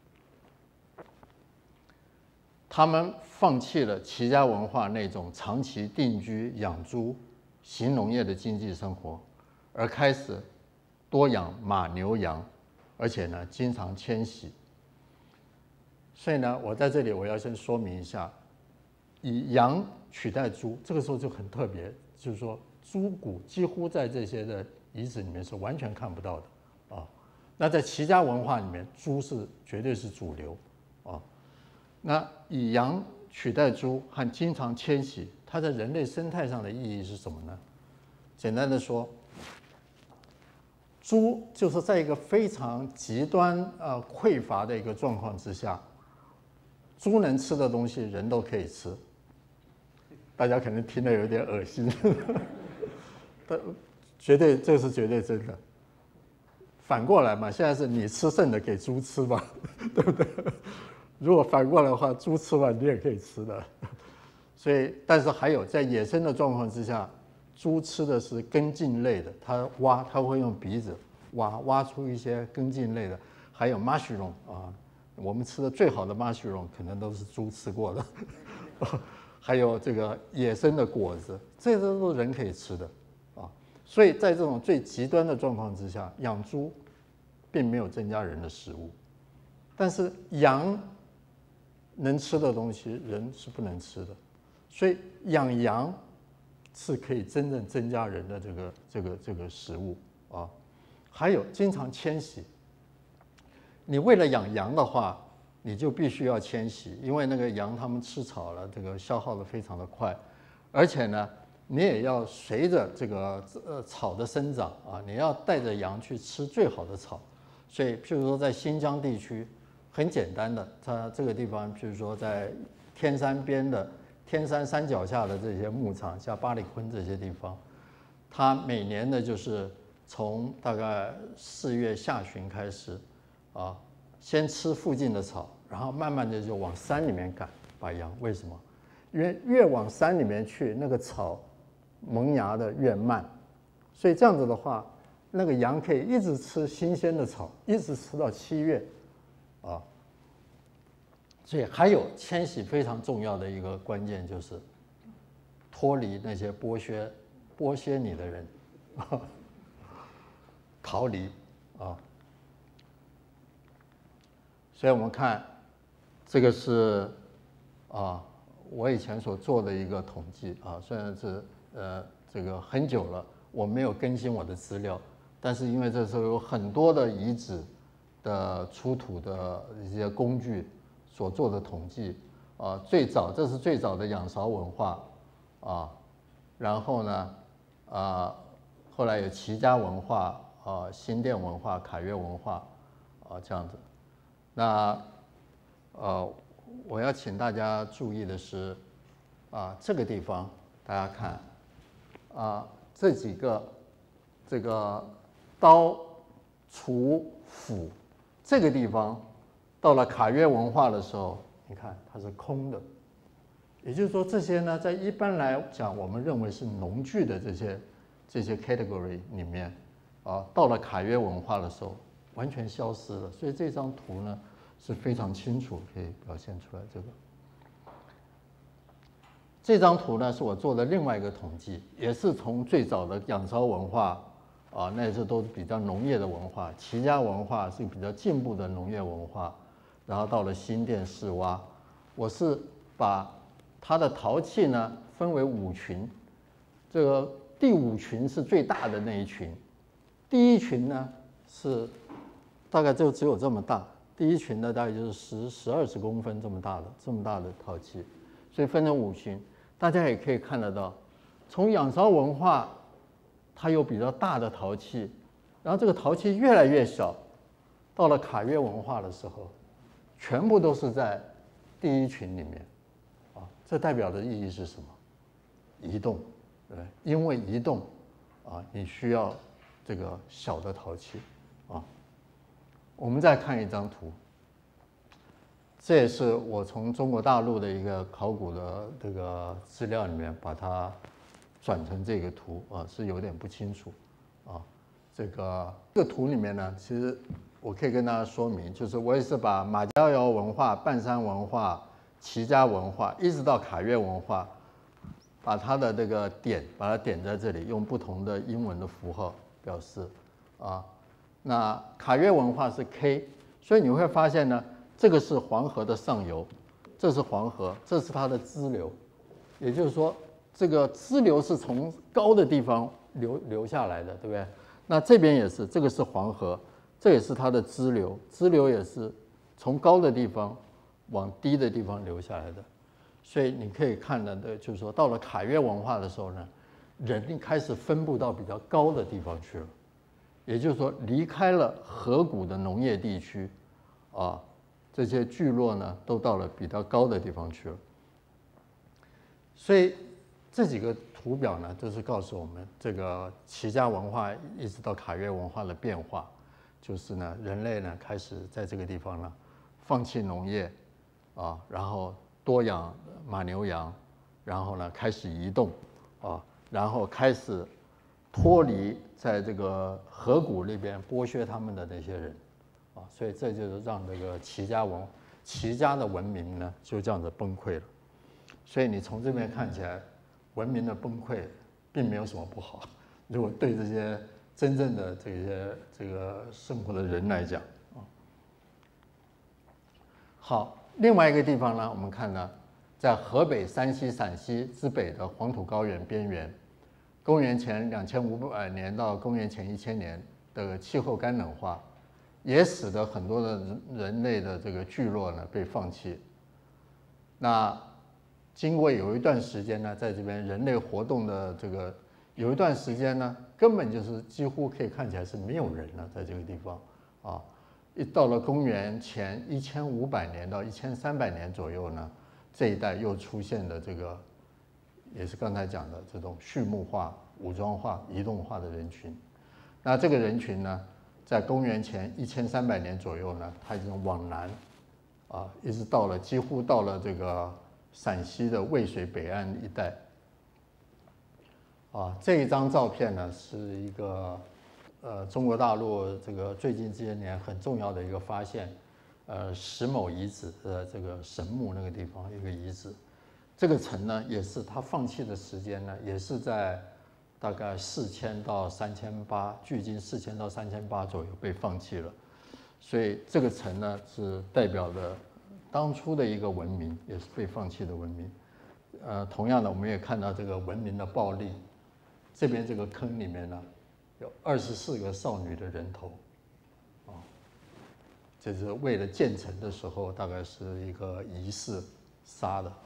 他们放弃了齐家文化那种长期定居、养猪、行农业的经济生活，而开始多养马、牛、羊，而且呢，经常迁徙。所以呢，我在这里我要先说明一下。以羊取代猪，这个时候就很特别，就是说猪骨几乎在这些的遗址里面是完全看不到的啊。那在齐家文化里面，猪是绝对是主流啊。那以羊取代猪和经常迁徙，它在人类生态上的意义是什么呢？简单的说，猪就是在一个非常极端呃匮乏的一个状况之下，猪能吃的东西人都可以吃。大家可能听得有点恶心，但绝对这是绝对真的。反过来嘛，现在是你吃剩的给猪吃嘛，对不对？如果反过来的话，猪吃完你也可以吃的。所以，但是还有在野生的状况之下，猪吃的是根茎类的，它挖它会用鼻子挖挖出一些根茎类的，还有 mushroom 啊，我们吃的最好的 mushroom 可能都是猪吃过的。还有这个野生的果子，这些都是人可以吃的啊。所以在这种最极端的状况之下，养猪并没有增加人的食物，但是羊能吃的东西人是不能吃的，所以养羊是可以真正增加人的这个这个这个食物啊。还有经常迁徙，你为了养羊的话，你就必须要迁徙，因为那个羊它们吃草了，这个消耗的非常的快，而且呢，你也要随着这个呃草的生长啊，你要带着羊去吃最好的草。所以，譬如说在新疆地区，很简单的，它这个地方，譬如说在天山边的天山山脚下的这些牧场，像巴里坤这些地方，它每年的就是从大概四月下旬开始啊。先吃附近的草，然后慢慢的就往山里面赶，把羊。为什么？因为越往山里面去，那个草萌芽的越慢，所以这样子的话，那个羊可以一直吃新鲜的草，一直吃到七月，啊。所以还有迁徙非常重要的一个关键就是脱离那些剥削剥削你的人，啊、逃离啊。所以我们看，这个是啊，我以前所做的一个统计啊，虽然是呃这个很久了，我没有更新我的资料，但是因为这时候有很多的遗址的出土的一些工具所做的统计啊，最早这是最早的仰韶文化啊，然后呢啊，后来有齐家文化啊、新店文化、卡约文化啊这样子。那，呃，我要请大家注意的是，啊，这个地方大家看，啊，这几个这个刀、锄、斧，这个地方到了卡约文化的时候，你看它是空的，也就是说这些呢，在一般来讲，我们认为是农具的这些这些 category 里面，啊，到了卡约文化的时候。完全消失了，所以这张图呢是非常清楚可以表现出来。这个这张图呢是我做的另外一个统计，也是从最早的仰韶文化啊，那些都是比较农业的文化，齐家文化是比较进步的农业文化，然后到了新店市洼，我是把它的陶器呢分为五群，这个第五群是最大的那一群，第一群呢是。大概就只有这么大，第一群呢大概就是十十二十公分这么大的这么大的陶器，所以分成五群，大家也可以看得到，从仰韶文化，它有比较大的陶器，然后这个陶器越来越小，到了卡约文化的时候，全部都是在第一群里面，啊，这代表的意义是什么？移动， 对，因为移动啊，你需要这个小的陶器啊。我们再看一张图，这也是我从中国大陆的一个考古的这个资料里面把它转成这个图啊，是有点不清楚啊。这个这个图里面呢，其实我可以跟大家说明，就是我也是把马家窑文化、半山文化、齐家文化，一直到卡约文化，把它的这个点，把它点在这里，用不同的英文的符号表示啊。那卡约文化是 K， 所以你会发现呢，这个是黄河的上游，这是黄河，这是它的支流，也就是说，这个支流是从高的地方流流下来的，对不对？那这边也是，这个是黄河，这也是它的支流，支流也是从高的地方往低的地方流下来的。所以你可以看到的，就是说，到了卡约文化的时候呢，人开始分布到比较高的地方去了。也就是说，离开了河谷的农业地区，啊，这些聚落呢，都到了比较高的地方去了。所以这几个图表呢，就是告诉我们这个齐家文化一直到卡约文化的变化，就是呢，人类呢开始在这个地方呢，放弃农业，啊，然后多养马牛羊，然后呢开始移动，啊，然后开始脱离在这个河谷那边剥削他们的那些人，啊，所以这就是让这个齐家文齐家的文明呢就这样子崩溃了。所以你从这边看起来，文明的崩溃并没有什么不好。如果对这些真正的这些这个生活的人来讲，啊，好，另外一个地方呢，我们看呢，在河北、山西、陕西之北的黄土高原边缘。公元前两千五百年到公元前一千年的气候干冷化，也使得很多的人类的这个聚落呢被放弃。那经过有一段时间呢，在这边人类活动的这个有一段时间呢，根本就是几乎可以看起来是没有人了，在这个地方啊。一到了公元前一千五百年到一千三百年左右呢，这一带又出现了这个。也是刚才讲的这种畜牧化、武装化、移动化的人群。那这个人群呢，在公元前一千三百年左右呢，它已经往南，啊，一直到了几乎到了这个陕西的渭水北岸一带。啊，这一张照片呢，是一个呃中国大陆这个最近这些年很重要的一个发现，呃石某遗址的这个神木那个地方一个遗址。这个城呢，也是它放弃的时间呢，也是在大概四千到三千八，距今四千到三千八左右被放弃了。所以这个城呢，是代表了当初的一个文明，也是被放弃的文明。呃，同样的，我们也看到这个文明的暴力。这边这个坑里面呢，有二十四个少女的人头，啊，这是为了建成的时候，大概是一个仪式杀的。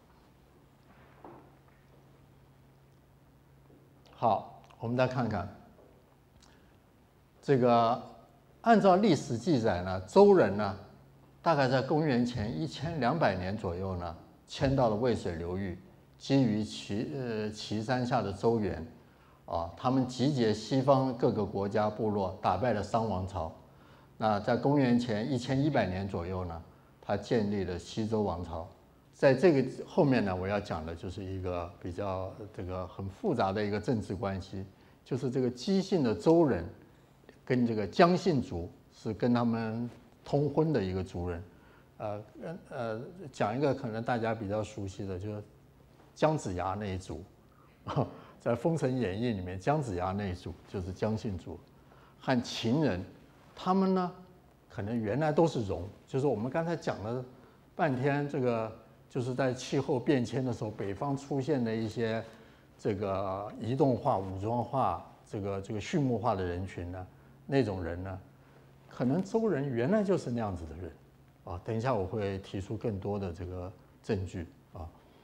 好，我们再看看这个，按照历史记载呢，周人呢，大概在公元前一千两百年左右呢，迁到了渭水流域，基于岐呃岐山下的周原，啊，他们集结西方各个国家部落，打败了商王朝。那在公元前一千一百年左右呢，他建立了西周王朝。在这个后面呢，我要讲的就是一个比较这个很复杂的一个政治关系，就是这个姬姓的周人跟这个姜姓族是跟他们通婚的一个族人。呃呃，讲一个可能大家比较熟悉的，就是姜子牙那一族，在《封神演义》里面，姜子牙那一族就是姜姓族，和秦人，他们呢可能原来都是戎，就是我们刚才讲了半天这个。就是在气候变迁的时候，北方出现的一些这个移动化、武装化、这个这个畜牧化的人群呢，那种人呢，可能周人原来就是那样子的人，啊，等一下我会提出更多的这个证据啊，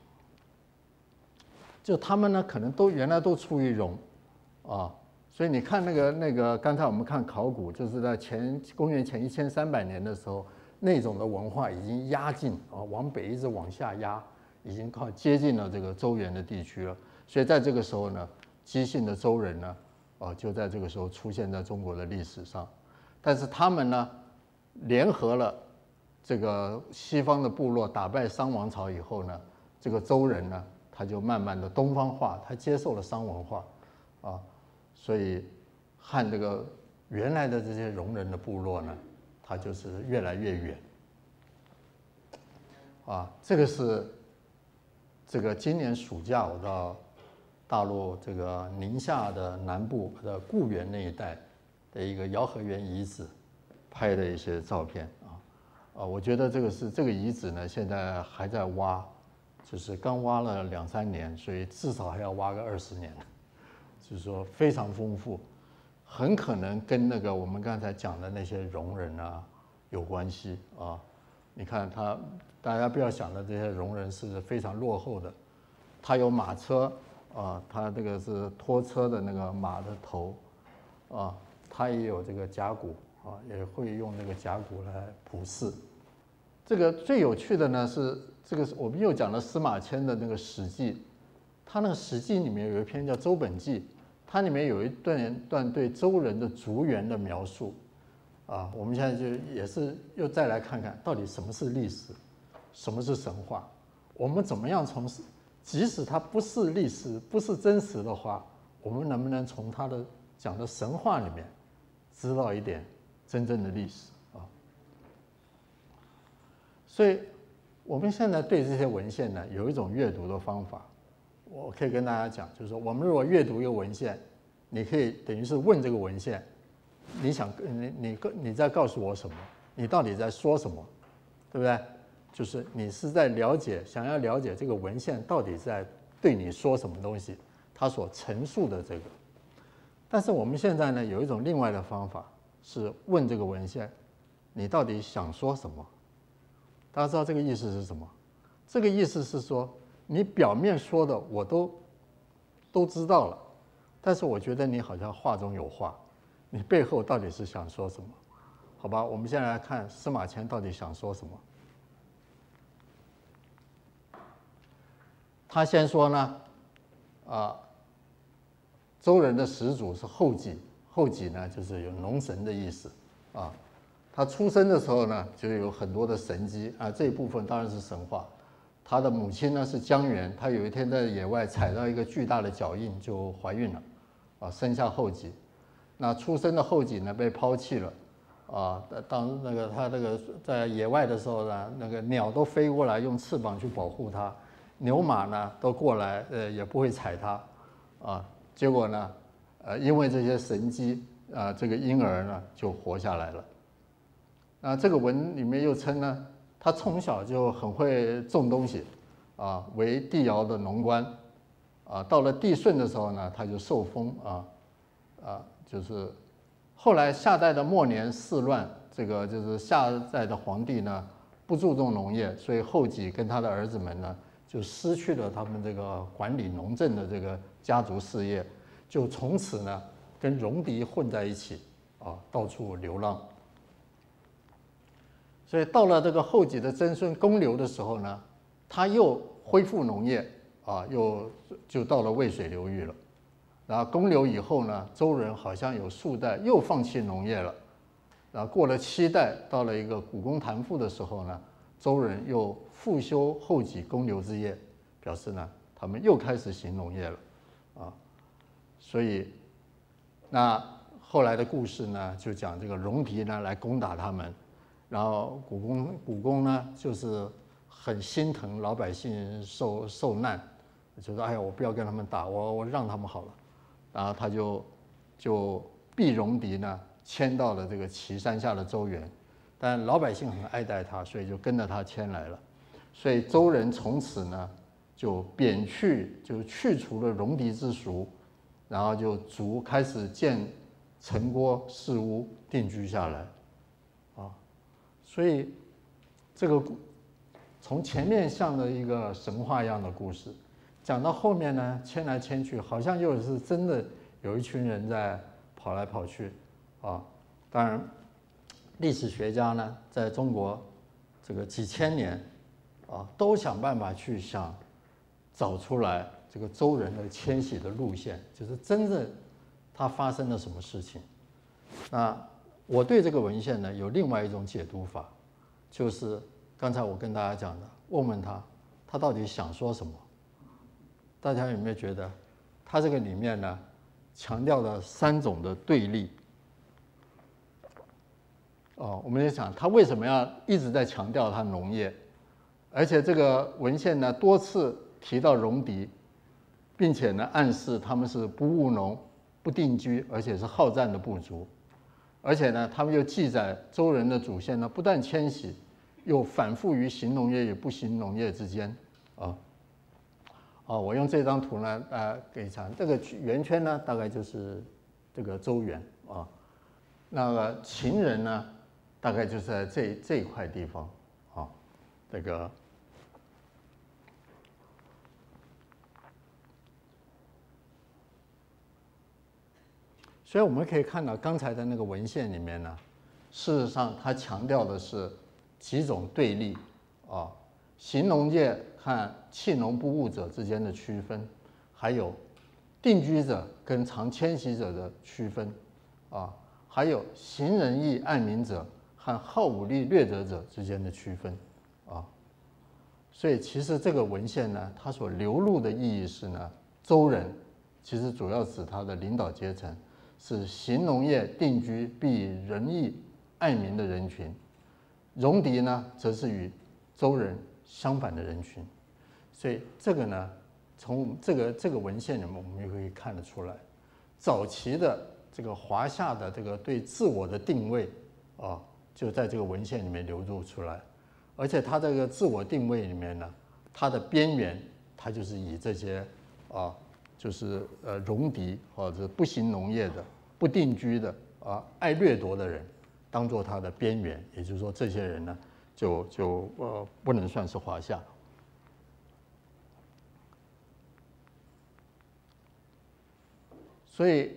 就他们呢可能都原来都出于戎，啊，所以你看那个那个刚才我们看考古，就是在前公元前一千三百年的时候。那种的文化已经压进啊，往北一直往下压，已经靠接近了这个周原的地区了。 所以在这个时候呢，姬姓的周人呢，哦，就在这个时候出现在中国的历史上。但是他们呢，联合了这个西方的部落，打败商王朝以后呢，这个周人呢，他就慢慢的东方化，他接受了商文化，啊，所以和这个原来的这些戎人的部落呢，它就是越来越远。啊，这个是这个今年暑假我到大陆这个宁夏的南部的固原那一带的一个姚河源遗址拍的一些照片啊，啊，我觉得这个是这个遗址呢，现在还在挖，就是刚挖了两三年，所以至少还要挖个二十年，就是说非常丰富，很可能跟那个我们刚才讲的那些戎人啊有关系啊。你看他，大家不要想的这些戎人是非常落后的，他有马车啊，他这个是拖车的那个马的头啊，他也有这个甲骨啊，也会用那个甲骨来卜筮。这个最有趣的呢是这个，我们又讲了司马迁的那个《史记》，他那个《史记》里面有一篇叫《周本纪》，它里面有一段段对周人的族源的描述。啊，我们现在就也是又再来看看到底什么是历史，什么是神话，我们怎么样从，即使它不是历史，不是真实的话，我们能不能从它的讲的神话里面知道一点真正的历史啊？所以我们现在对这些文献呢有一种阅读的方法，我可以跟大家讲，就是说我们如果阅读一个文献，你可以等于是问这个文献。你想你你你在告诉我什么？你到底在说什么？对不对？就是你是在了解，想要了解这个文献到底在对你说什么东西，它所陈述的这个。但是我们现在呢，有一种另外的方法，是问这个文献，你到底想说什么？大家知道这个意思是什么？这个意思是说，你表面说的我都都知道了，但是我觉得你好像话中有话。你背后到底是想说什么？好吧，我们现在来看司马迁到底想说什么。他先说呢，啊，周人的始祖是后稷，后稷呢就是有农神的意思啊。他出生的时候呢，就有很多的神迹啊，这一部分当然是神话。他的母亲呢是姜原，他有一天在野外踩到一个巨大的脚印，就怀孕了，啊，生下后稷。那出生的后稷呢被抛弃了，啊，当那个他那个在野外的时候呢，那个鸟都飞过来用翅膀去保护他，牛马呢都过来，呃也不会踩他，啊，结果呢，呃因为这些神迹，啊这个婴儿呢就活下来了。那这个文里面又称呢，他从小就很会种东西，啊为帝尧的农官，啊到了帝舜的时候呢，他就受封啊，啊。就是后来夏代的末年四乱，这个就是夏代的皇帝呢不注重农业，所以后稷跟他的儿子们呢就失去了他们这个管理农政的这个家族事业，就从此呢跟戎狄混在一起啊，到处流浪。所以到了这个后稷的曾孙公刘的时候呢，他又恢复农业啊，又就到了渭水流域了。然后公刘以后呢，周人好像有数代又放弃农业了。然后过了七代，到了一个古公谭父的时候呢，周人又复修后稷公刘之业，表示呢他们又开始行农业了，啊，所以那后来的故事呢，就讲这个戎狄呢来攻打他们，然后古公古公呢就是很心疼老百姓受受难，就说哎呀，我不要跟他们打，我我让他们好了。然后他就就避戎狄呢迁到了这个岐山下的周原，但老百姓很爱戴他，所以就跟着他迁来了。所以周人从此呢就贬去，就去除了戎狄之俗，然后就逐开始建城郭市屋，定居下来。啊，所以这个从前面像的一个神话一样的故事。讲到后面呢，迁来迁去，好像又是真的有一群人在跑来跑去，啊，当然，历史学家呢，在中国这个几千年，啊，都想办法去想找出来这个周人的迁徙的路线，就是真正它发生了什么事情。那我对这个文献呢有另外一种解读法，就是刚才我跟大家讲的，问问他，他到底想说什么？大家有没有觉得，他这个里面呢强调了三种的对立？哦，我们就想他为什么要一直在强调他农业，而且这个文献呢多次提到戎狄，并且呢暗示他们是不务农、不定居，而且是好战的部族。而且呢，他们又记载周人的祖先呢不断迁徙，又反复于行农业与不行农业之间啊。哦，我用这张图呢，呃，给讲这个圆圈呢，大概就是这个周原啊。那个秦人呢，大概就是在这这一块地方啊，这个。所以我们可以看到刚才的那个文献里面呢，事实上它强调的是几种对立啊，行农业和弃农不务者之间的区分，还有定居者跟常迁徙者的区分啊，还有行仁义爱民者和好武力掠夺者之间的区分啊。所以其实这个文献呢，它所流露的意义是呢，周人其实主要指他的领导阶层。是行农业、定居、必仁义爱民的人群，戎狄呢，则是与周人相反的人群。所以这个呢，从这个这个文献里面，我们就可以看得出来，早期的这个华夏的这个对自我的定位啊，就在这个文献里面流露出来。而且它这个自我定位里面呢，它的边缘，它就是以这些啊。就是呃戎狄或者不行农业的、不定居的啊、爱掠夺的人，当做他的边缘，也就是说，这些人呢，就就呃不能算是华夏。所以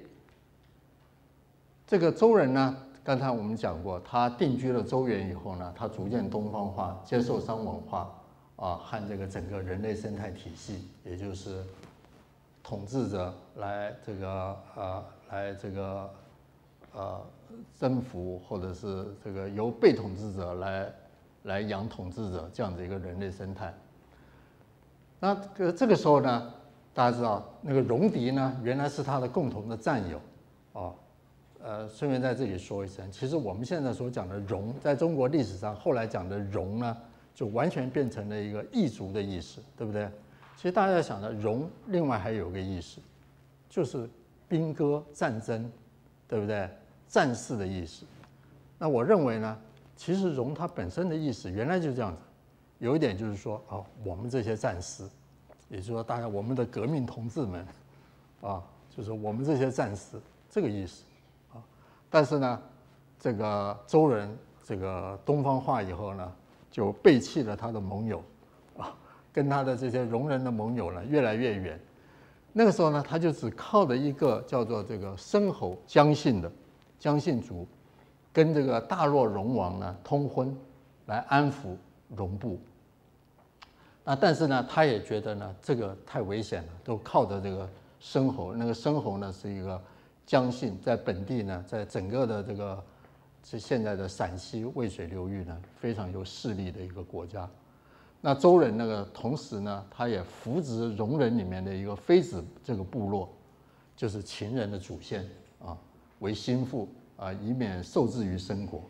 这个周人呢，刚才我们讲过，他定居了周原以后呢，他逐渐东方化，接受商文化啊和这个整个人类生态体系，也就是。统治者来这个呃来这个呃征服，或者是这个由被统治者来来养统治者这样的一个人类生态。那这个这个时候呢，大家知道那个戎狄呢，原来是他的共同的战友啊。呃，顺便在这里说一声，其实我们现在所讲的戎，在中国历史上后来讲的戎呢，就完全变成了一个异族的意思，对不对？其实大家想的戎，另外还有个意思，就是兵戈战争，对不对？战士的意思。那我认为呢，其实戎它本身的意思原来就这样子，有一点就是说，哦，我们这些战士，也就是说，大家我们的革命同志们，啊，就是我们这些战士这个意思啊。但是呢，这个周人这个东方化以后呢，就背弃了他的盟友啊。跟他的这些戎人的盟友呢越来越远，那个时候呢，他就只靠着一个叫做这个申侯姜姓的姜姓族，跟这个大洛戎王呢通婚，来安抚戎部。那但是呢，他也觉得呢这个太危险了，都靠着这个申侯。那个申侯呢是一个姜姓，在本地呢，在整个的这个是现在的陕西渭水流域呢非常有势力的一个国家。那周人那个同时呢，他也扶植戎人里面的一个非子这个部落，就是秦人的祖先啊，为心腹啊，以免受制于申国。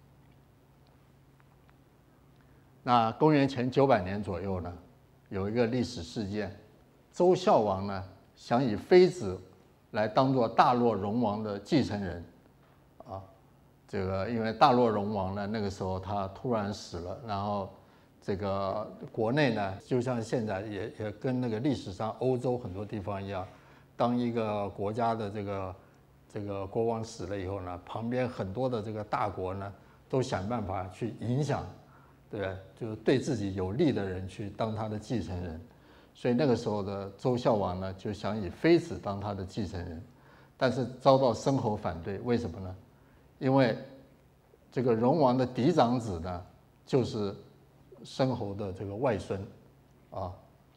那公元前九百年左右呢，有一个历史事件，周孝王呢想以非子来当做大洛戎王的继承人啊，这个因为大洛戎王呢那个时候他突然死了，然后。这个国内呢，就像现在也也跟那个历史上欧洲很多地方一样，当一个国家的这个这个国王死了以后呢，旁边很多的这个大国呢，都想办法去影响，对吧？就是对自己有利的人去当他的继承人。所以那个时候的周孝王呢，就想以非子当他的继承人，但是遭到申侯反对。为什么呢？因为这个戎王的嫡长子呢，就是申侯的这个外孙，啊，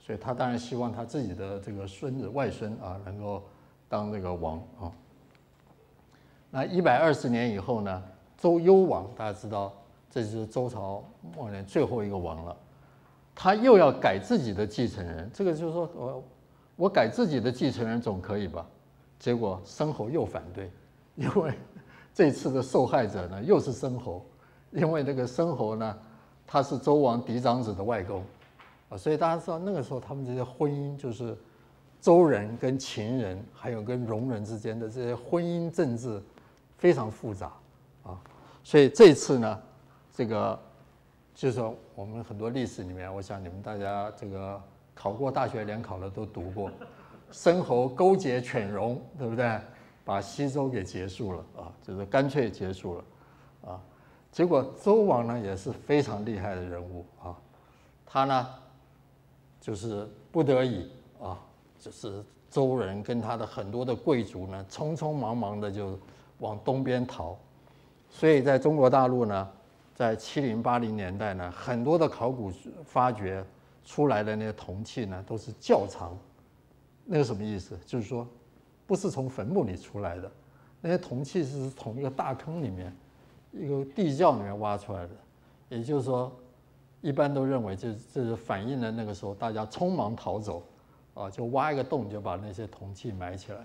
所以他当然希望他自己的这个孙子、外孙啊能够当这个王啊。那一百二十年以后呢，周幽王大家知道，这就是周朝末年最后一个王了。他又要改自己的继承人，这个就是说我我改自己的继承人总可以吧？结果申侯又反对，因为这次的受害者呢又是申侯，因为这个申侯呢他是周王嫡长子的外公啊，所以大家知道那个时候他们这些婚姻就是周人跟秦人还有跟戎人之间的这些婚姻政治非常复杂啊，所以这次呢，这个就是说我们很多历史里面，我想你们大家这个考过大学联考的都读过，申侯勾结犬戎，对不对？把西周给结束了啊，就是干脆结束了啊。结果周王呢也是非常厉害的人物啊，他呢就是不得已啊，就是周人跟他的很多的贵族呢，匆匆忙忙的就往东边逃，所以在中国大陆呢，在七零八零年代呢，很多的考古发掘出来的那些铜器呢，都是窖藏。那个什么意思？就是说，不是从坟墓里出来的，那些铜器是从一个大坑里面、一个地窖里面挖出来的。也就是说，一般都认为这这是反映了那个时候大家匆忙逃走，啊，就挖一个洞就把那些铜器埋起来。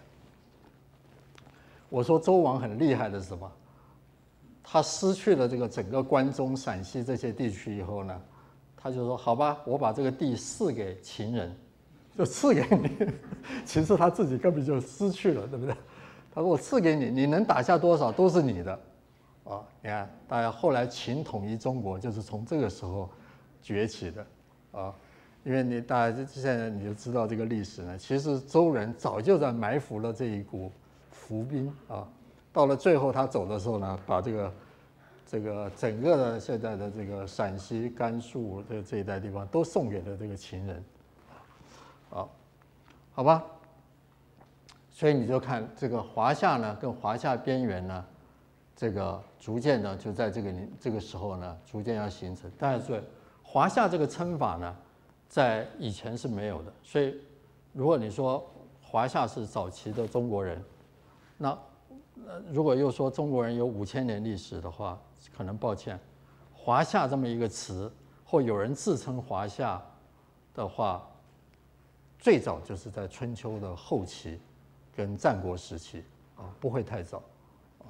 我说周王很厉害的是什么？他失去了这个整个关中、陕西这些地区以后呢，他就说：“好吧，我把这个地赐给秦人，就赐给你。”其实他自己根本就失去了，对不对？他说：“我赐给你，你能打下多少都是你的。”啊，你看，大家后来秦统一中国就是从这个时候崛起的啊。因为你大家现在你就知道这个历史呢，其实周人早就在埋伏了这一股伏兵啊。到了最后他走的时候呢，把这个这个整个的现在的这个陕西、甘肃这这一带地方都送给了这个秦人，啊，好吧。所以你就看这个华夏呢，跟华夏边缘呢，这个逐渐呢就在这个这个时候呢，逐渐要形成。但是华夏这个称法呢，在以前是没有的。所以如果你说华夏是早期的中国人，那如果又说中国人有五千年历史的话，可能抱歉，华夏这么一个词，或有人自称华夏的话，最早就是在春秋的后期跟战国时期啊，不会太早啊。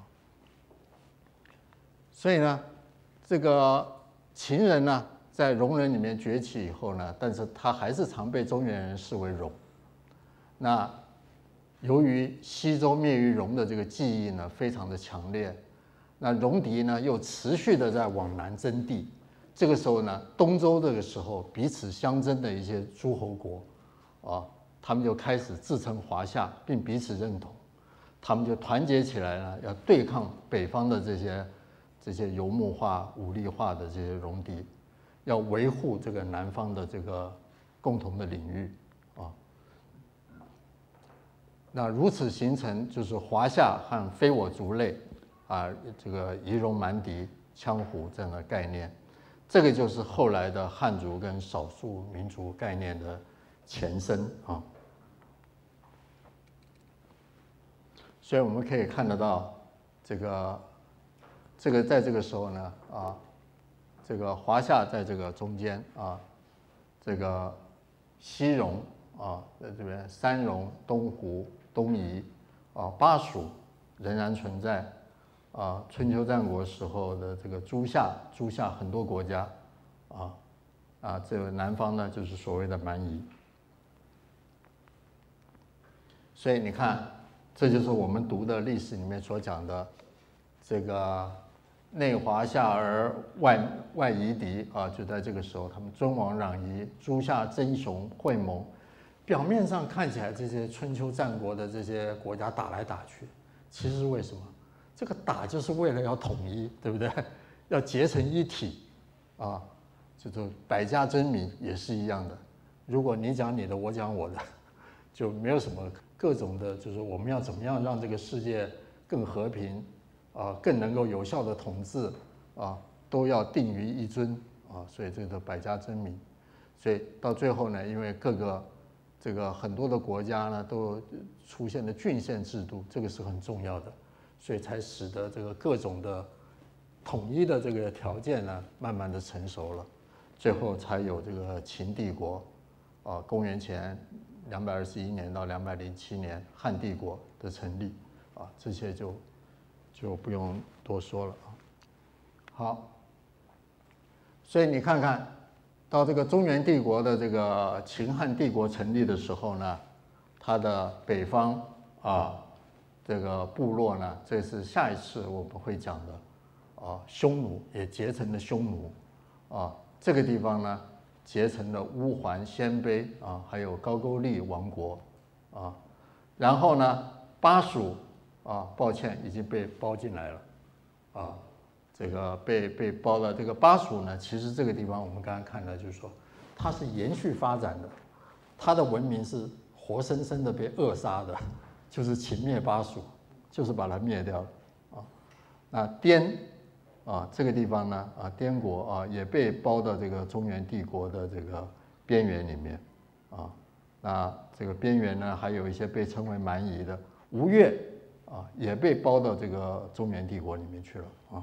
所以呢，这个秦人呢，在戎人里面崛起以后呢，但是他还是常被中原人视为戎。那由于西周灭于戎的这个记忆呢，非常的强烈，那戎狄呢又持续的在往南征地。这个时候呢，东周这个时候彼此相争的一些诸侯国，啊，他们就开始自称华夏，并彼此认同。他们就团结起来呢，要对抗北方的这些这些游牧化、武力化的这些戎狄，要维护这个南方的这个共同的领域啊。那如此形成就是华夏和非我族类啊，这个夷戎蛮狄、羌胡这样的概念，这个就是后来的汉族跟少数民族概念的前身啊。所以我们可以看得到，这个这个在这个时候呢啊，这个华夏在这个中间啊，这个西戎啊，在这边三戎、东胡、东夷啊，巴蜀仍然存在啊。春秋战国时候的这个诸夏，诸夏很多国家啊啊，这个南方呢就是所谓的蛮夷。所以你看，这就是我们读的历史里面所讲的这个内华夏而外外夷狄啊，就在这个时候，他们尊王攘夷，诸夏争雄会盟。表面上看起来这些春秋战国的这些国家打来打去，其实是为什么？这个打就是为了要统一，对不对？要结成一体啊，就是百家争鸣也是一样的。如果你讲你的，我讲我的，就没有什么各种的，就是我们要怎么样让这个世界更和平啊，更能够有效的统治啊，都要定于一尊啊，所以这个百家争鸣。 所以到最后呢，因为各个这个很多的国家呢都出现了郡县制度，这个是很重要的，所以才使得这个各种的统一的这个条件呢，慢慢的成熟了，最后才有这个秦帝国，啊，公元前两百二十一年到两百零七年汉帝国的成立，啊，这些就就不用多说了啊。好，所以你看看到这个中原帝国的这个秦汉帝国成立的时候呢，它的北方啊这个部落呢，这是下一次我们会讲的。啊，匈奴也结成了匈奴，啊，这个地方呢结成了乌桓、鲜卑啊，还有高句丽王国啊，然后呢巴蜀啊，抱歉已经被包进来了，啊，这个被被包了。这个巴蜀呢，其实这个地方我们刚刚看到就是说，它是延续发展的，它的文明是活生生的被扼杀的，就是秦灭巴蜀，就是把它灭掉了啊。那滇啊，这个地方呢，啊，滇国啊也被包到这个中原帝国的这个边缘里面，啊，那这个边缘呢，还有一些被称为蛮夷的吴越啊，也被包到这个中原帝国里面去了啊。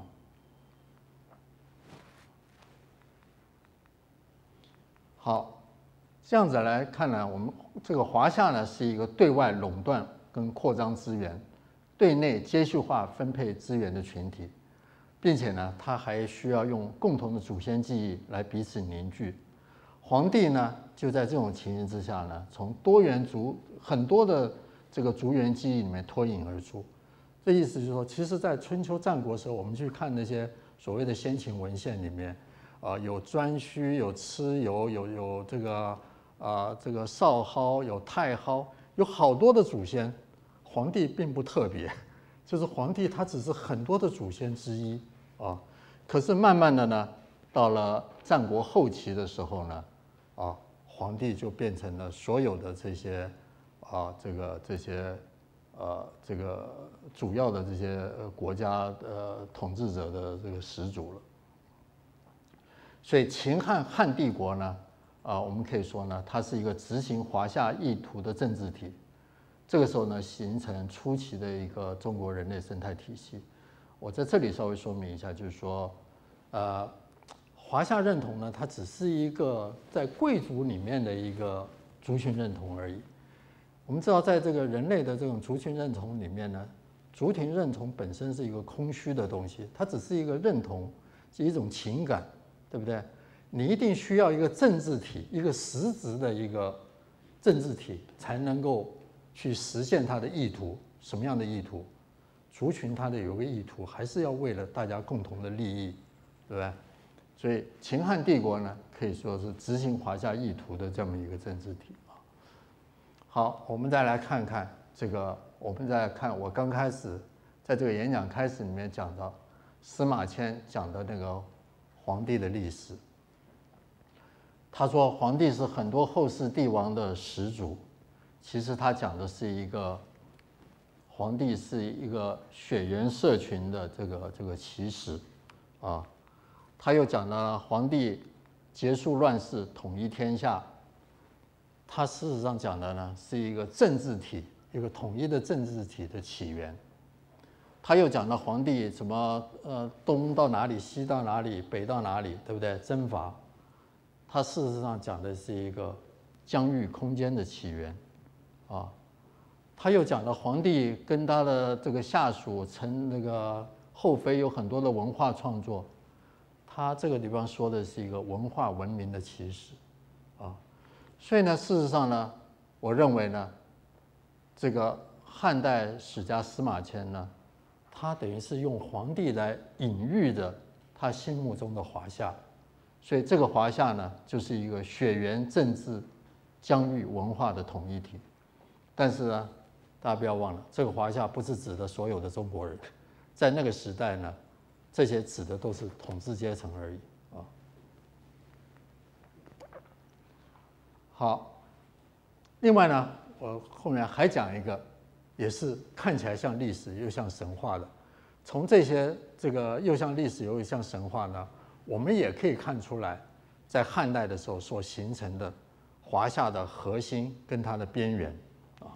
好，这样子来看呢，我们这个华夏呢是一个对外垄断跟扩张资源，对内接续化分配资源的群体。并且呢，它还需要用共同的祖先记忆来彼此凝聚。皇帝呢，就在这种情形之下呢，从多元族很多的这个族源记忆里面脱颖而出。这意思就是说，其实，在春秋战国的时候，我们去看那些所谓的先秦文献里面，啊、呃，有颛顼，有蚩尤，有有这个啊、呃、这个少蒿，有太蒿，有好多的祖先，皇帝并不特别。就是皇帝，他只是很多的祖先之一啊。可是慢慢的呢，到了战国后期的时候呢，啊，皇帝就变成了所有的这些啊，这个这些呃，这个主要的这些国家的统治者的这个始祖了。所以秦汉汉帝国呢，啊，我们可以说呢，它是一个执行华夏意图的政治体。这个时候呢，形成初期的一个中国人类生态体系。我在这里稍微说明一下，就是说，呃，华夏认同呢，它只是一个在贵族里面的一个族群认同而已。我们知道，在这个人类的这种族群认同里面呢，族群认同本身是一个空虚的东西，它只是一个认同，是一种情感，对不对？你一定需要一个政治体，一个实质的一个政治体，才能够去实现它的意图。什么样的意图？族群它的有个意图，还是要为了大家共同的利益，对不对？所以秦汉帝国呢，可以说是执行华夏意图的这么一个政治体啊。好，我们再来看看这个，我们再来看我刚开始在这个演讲开始里面讲到司马迁讲的那个皇帝的历史。他说皇帝是很多后世帝王的始祖。其实他讲的是一个皇帝是一个血缘社群的这个这个起始啊，他又讲了皇帝结束乱世，统一天下。他事实上讲的呢是一个政治体，一个统一的政治体的起源。他又讲了皇帝什么呃东到哪里，西到哪里，北到哪里，对不对？征伐。他事实上讲的是一个疆域空间的起源。啊，他又讲了皇帝跟他的这个下属陈那个后妃有很多的文化创作，他这个地方说的是一个文化文明的起始，啊，所以呢，事实上呢，我认为呢，这个汉代史家司马迁呢，他等于是用皇帝来隐喻着他心目中的华夏，所以这个华夏呢，就是一个血缘政治疆域文化的统一体。但是呢，大家不要忘了，这个华夏不是指的所有的中国人，在那个时代呢，这些指的都是统治阶层而已啊。好，另外呢，我后面还讲一个，也是看起来像历史又像神话的。从这些这个又像历史又像神话呢，我们也可以看出来， 在汉代的时候所形成的华夏的核心跟它的边缘啊。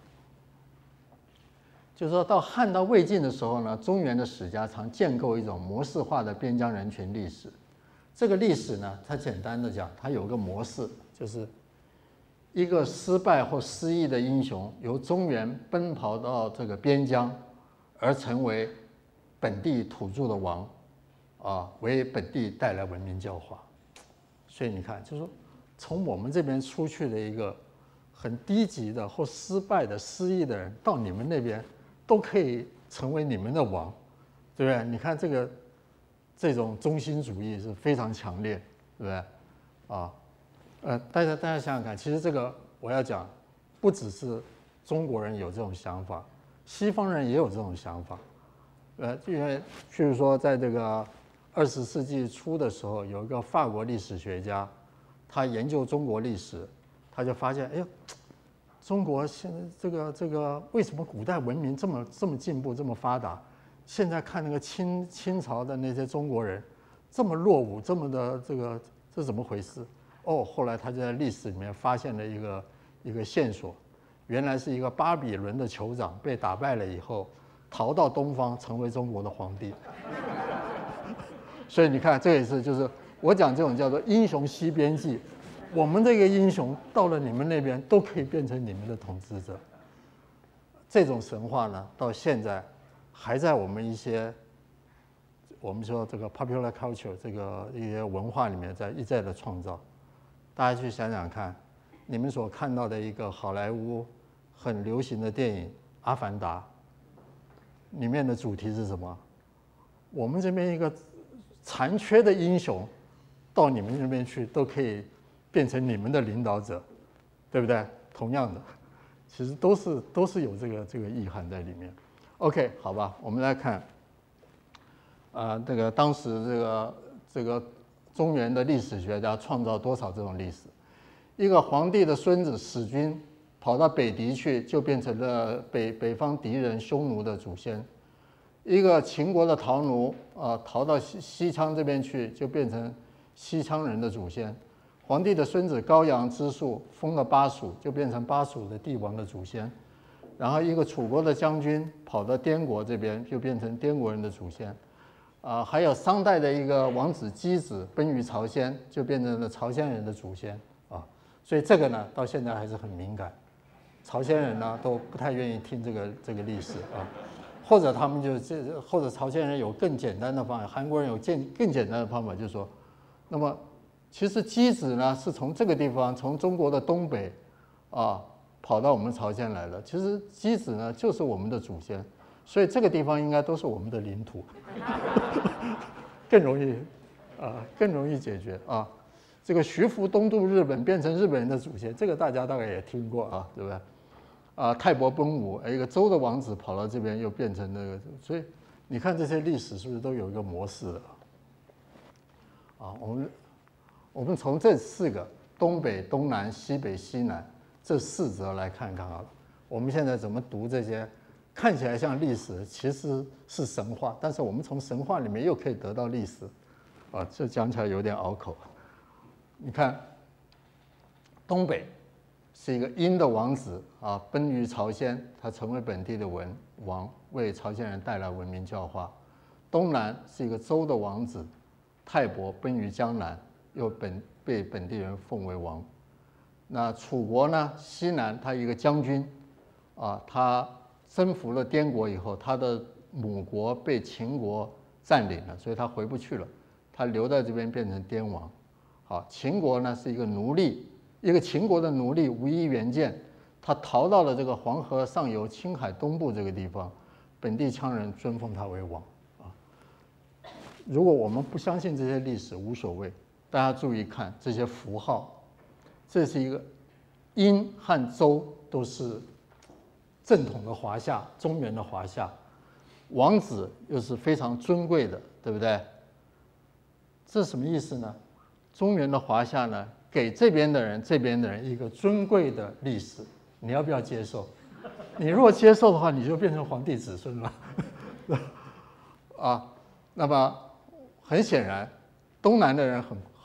就是说到汉到魏晋的时候呢，中原的史家常建构一种模式化的边疆人群历史。这个历史呢，它简单的讲，它有个模式，就是一个失败或失意的英雄由中原奔跑到这个边疆，而成为本地土著的王，啊，为本地带来文明教化。所以你看，就是说从我们这边出去的一个很低级的或失败的失意的人，到你们那边都可以成为你们的王，对不对？你看这个这种中心主义是非常强烈，对不对？啊，呃，大家大家想想看，其实这个我要讲，不只是中国人有这种想法，西方人也有这种想法。呃，因为譬如说，在这个二十世纪初的时候，有一个法国历史学家，他研究中国历史，他就发现，哎呦，中国现在这个这个为什么古代文明这么这么进步，这么发达？现在看那个清清朝的那些中国人，这么落伍，这么的这个这怎么回事？哦，后来他就在历史里面发现了一个一个线索，原来是一个巴比伦的酋长被打败了以后，逃到东方成为中国的皇帝。所以你看，这也是就是我讲这种叫做英雄西边记，我们这个英雄到了你们那边都可以变成你们的统治者。这种神话呢，到现在还在我们一些我们说这个 popular culture 这个一些文化里面在一再的创造。大家去想想看，你们所看到的一个好莱坞很流行的电影《阿凡达》，里面的主题是什么？我们这边一个残缺的英雄，到你们那边去都可以变成你们的领导者，对不对？同样的，其实都是都是有这个这个意涵在里面。OK， 好吧，我们来看，啊、呃，这个当时这个这个中原的历史学家创造多少这种历史？一个皇帝的孙子使君跑到北狄去，就变成了北北方敌人匈奴的祖先。一个秦国的逃奴啊、呃，逃到西西羌这边去，就变成西羌人的祖先。皇帝的孙子高阳之术封了巴蜀，就变成巴蜀的帝王的祖先。然后一个楚国的将军跑到滇国这边，就变成滇国人的祖先。啊、呃，还有商代的一个王子箕子奔于朝鲜，就变成了朝鲜人的祖先啊。所以这个呢，到现在还是很敏感。朝鲜人呢都不太愿意听这个这个历史啊。或者他们就这，或者朝鲜人有更简单的方法，韩国人有更更简单的方法，就是说，那么其实箕子呢是从这个地方，从中国的东北啊跑到我们朝鲜来的。其实箕子呢就是我们的祖先，所以这个地方应该都是我们的领土，更容易啊更容易解决啊。这个徐福东渡日本，变成日本人的祖先，这个大家大概也听过啊，对不对？啊，泰伯奔五，一个周的王子跑到这边，又变成那个，所以你看这些历史是不是都有一个模式的？啊，我们我们从这四个东北、东南、西北、西南这四则来看看好了。我们现在怎么读这些看起来像历史，其实是神话，但是我们从神话里面又可以得到历史，啊，这讲起来有点拗口。你看，东北是一个殷的王子啊，奔于朝鲜，他成为本地的文王，为朝鲜人带来文明教化。东南是一个周的王子，泰伯奔于江南，又本被本地人奉为王。那楚国呢？西南他一个将军啊，他征服了滇国以后，他的母国被秦国占领了，所以他回不去了，他留在这边变成滇王。好，秦国呢是一个奴隶。一个秦国的奴隶无衣元见，他逃到了这个黄河上游青海东部这个地方，本地羌人尊奉他为王啊。如果我们不相信这些历史无所谓，大家注意看这些符号，这是一个殷和周都是正统的华夏，中原的华夏，王子又是非常尊贵的，对不对？这是什么意思呢？中原的华夏呢？给这边的人，这边的人一个尊贵的历史，你要不要接受？你如果接受的话，你就变成皇帝子孙了，啊，那么很显然，东南的人很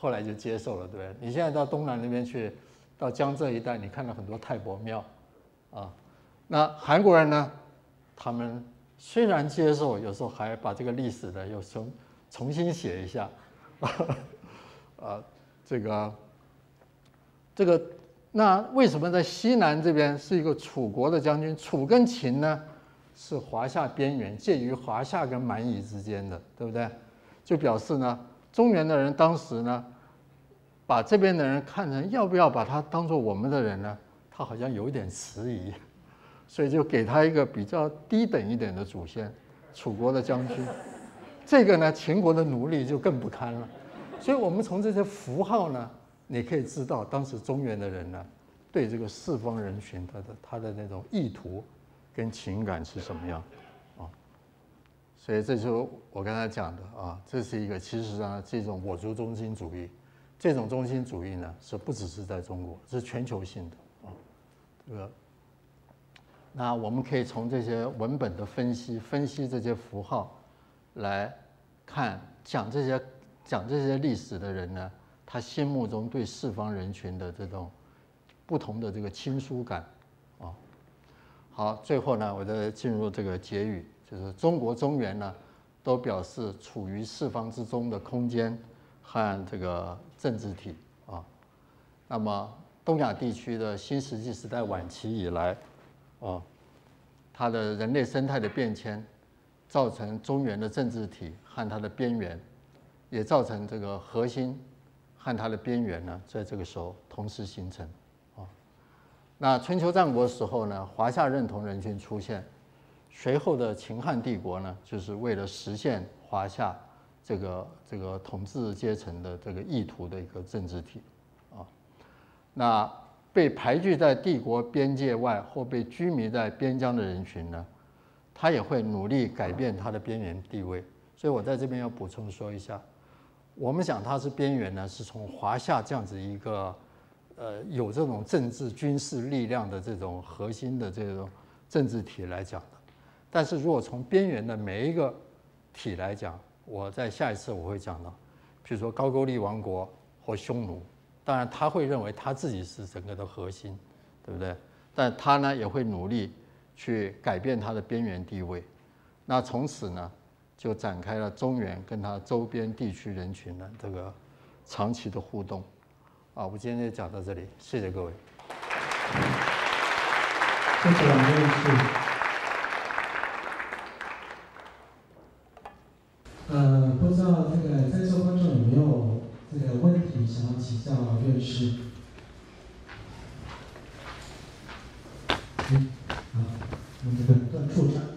后来就接受了，对不对？你现在到东南那边去，到江浙一带，你看到很多太伯庙，啊，那韩国人呢，他们虽然接受，有时候还把这个历史呢又重重新写一下，啊，这个这个，那为什么在西南这边是一个楚国的将军？楚跟秦呢是华夏边缘，介于华夏跟蛮夷之间的，对不对？就表示呢，中原的人当时呢，把这边的人看成要不要把他当做我们的人呢？他好像有点迟疑，所以就给他一个比较低等一点的祖先，楚国的将军。这个呢，秦国的奴隶就更不堪了。所以我们从这些符号呢，你可以知道当时中原的人呢，对这个四方人群他的他的那种意图跟情感是什么样啊？所以这就是我刚才讲的啊，这是一个其实呢这种我族中心主义，这种中心主义呢是不只是在中国，是全球性的啊。这个，那我们可以从这些文本的分析，分析这些符号，来看讲这些讲这些历史的人呢，他心目中对四方人群的这种不同的这个亲疏感啊。好，最后呢，我再进入这个结语。就是中国中原呢，都表示处于四方之中的空间和这个政治体啊。那么东亚地区的新石器时代晚期以来，啊，它的人类生态的变迁，造成中原的政治体和它的边缘，也造成这个核心和它的边缘呢，在这个时候同时形成啊。那春秋战国时候呢，华夏认同人群出现。随后的秦汉帝国呢，就是为了实现华夏这个这个统治阶层的这个意图的一个政治体，啊，那被排拒在帝国边界外或被拘迷在边疆的人群呢，他也会努力改变他的边缘地位。所以我在这边要补充说一下，我们讲它是边缘呢，是从华夏这样子一个呃有这种政治军事力量的这种核心的这种政治体来讲的。但是如果从边缘的每一个体来讲，我在下一次我会讲到，比如说高句丽王国或匈奴，当然他会认为他自己是整个的核心，对不对？但他呢也会努力去改变他的边缘地位。那从此呢，就展开了中原跟他周边地区人群的这个长期的互动。啊，我今天就讲到这里，谢谢各位。 谢谢王院士。呃，不知道这个在座观众有没有这个问题想要请教院士？嗯，好，我们这个段处长。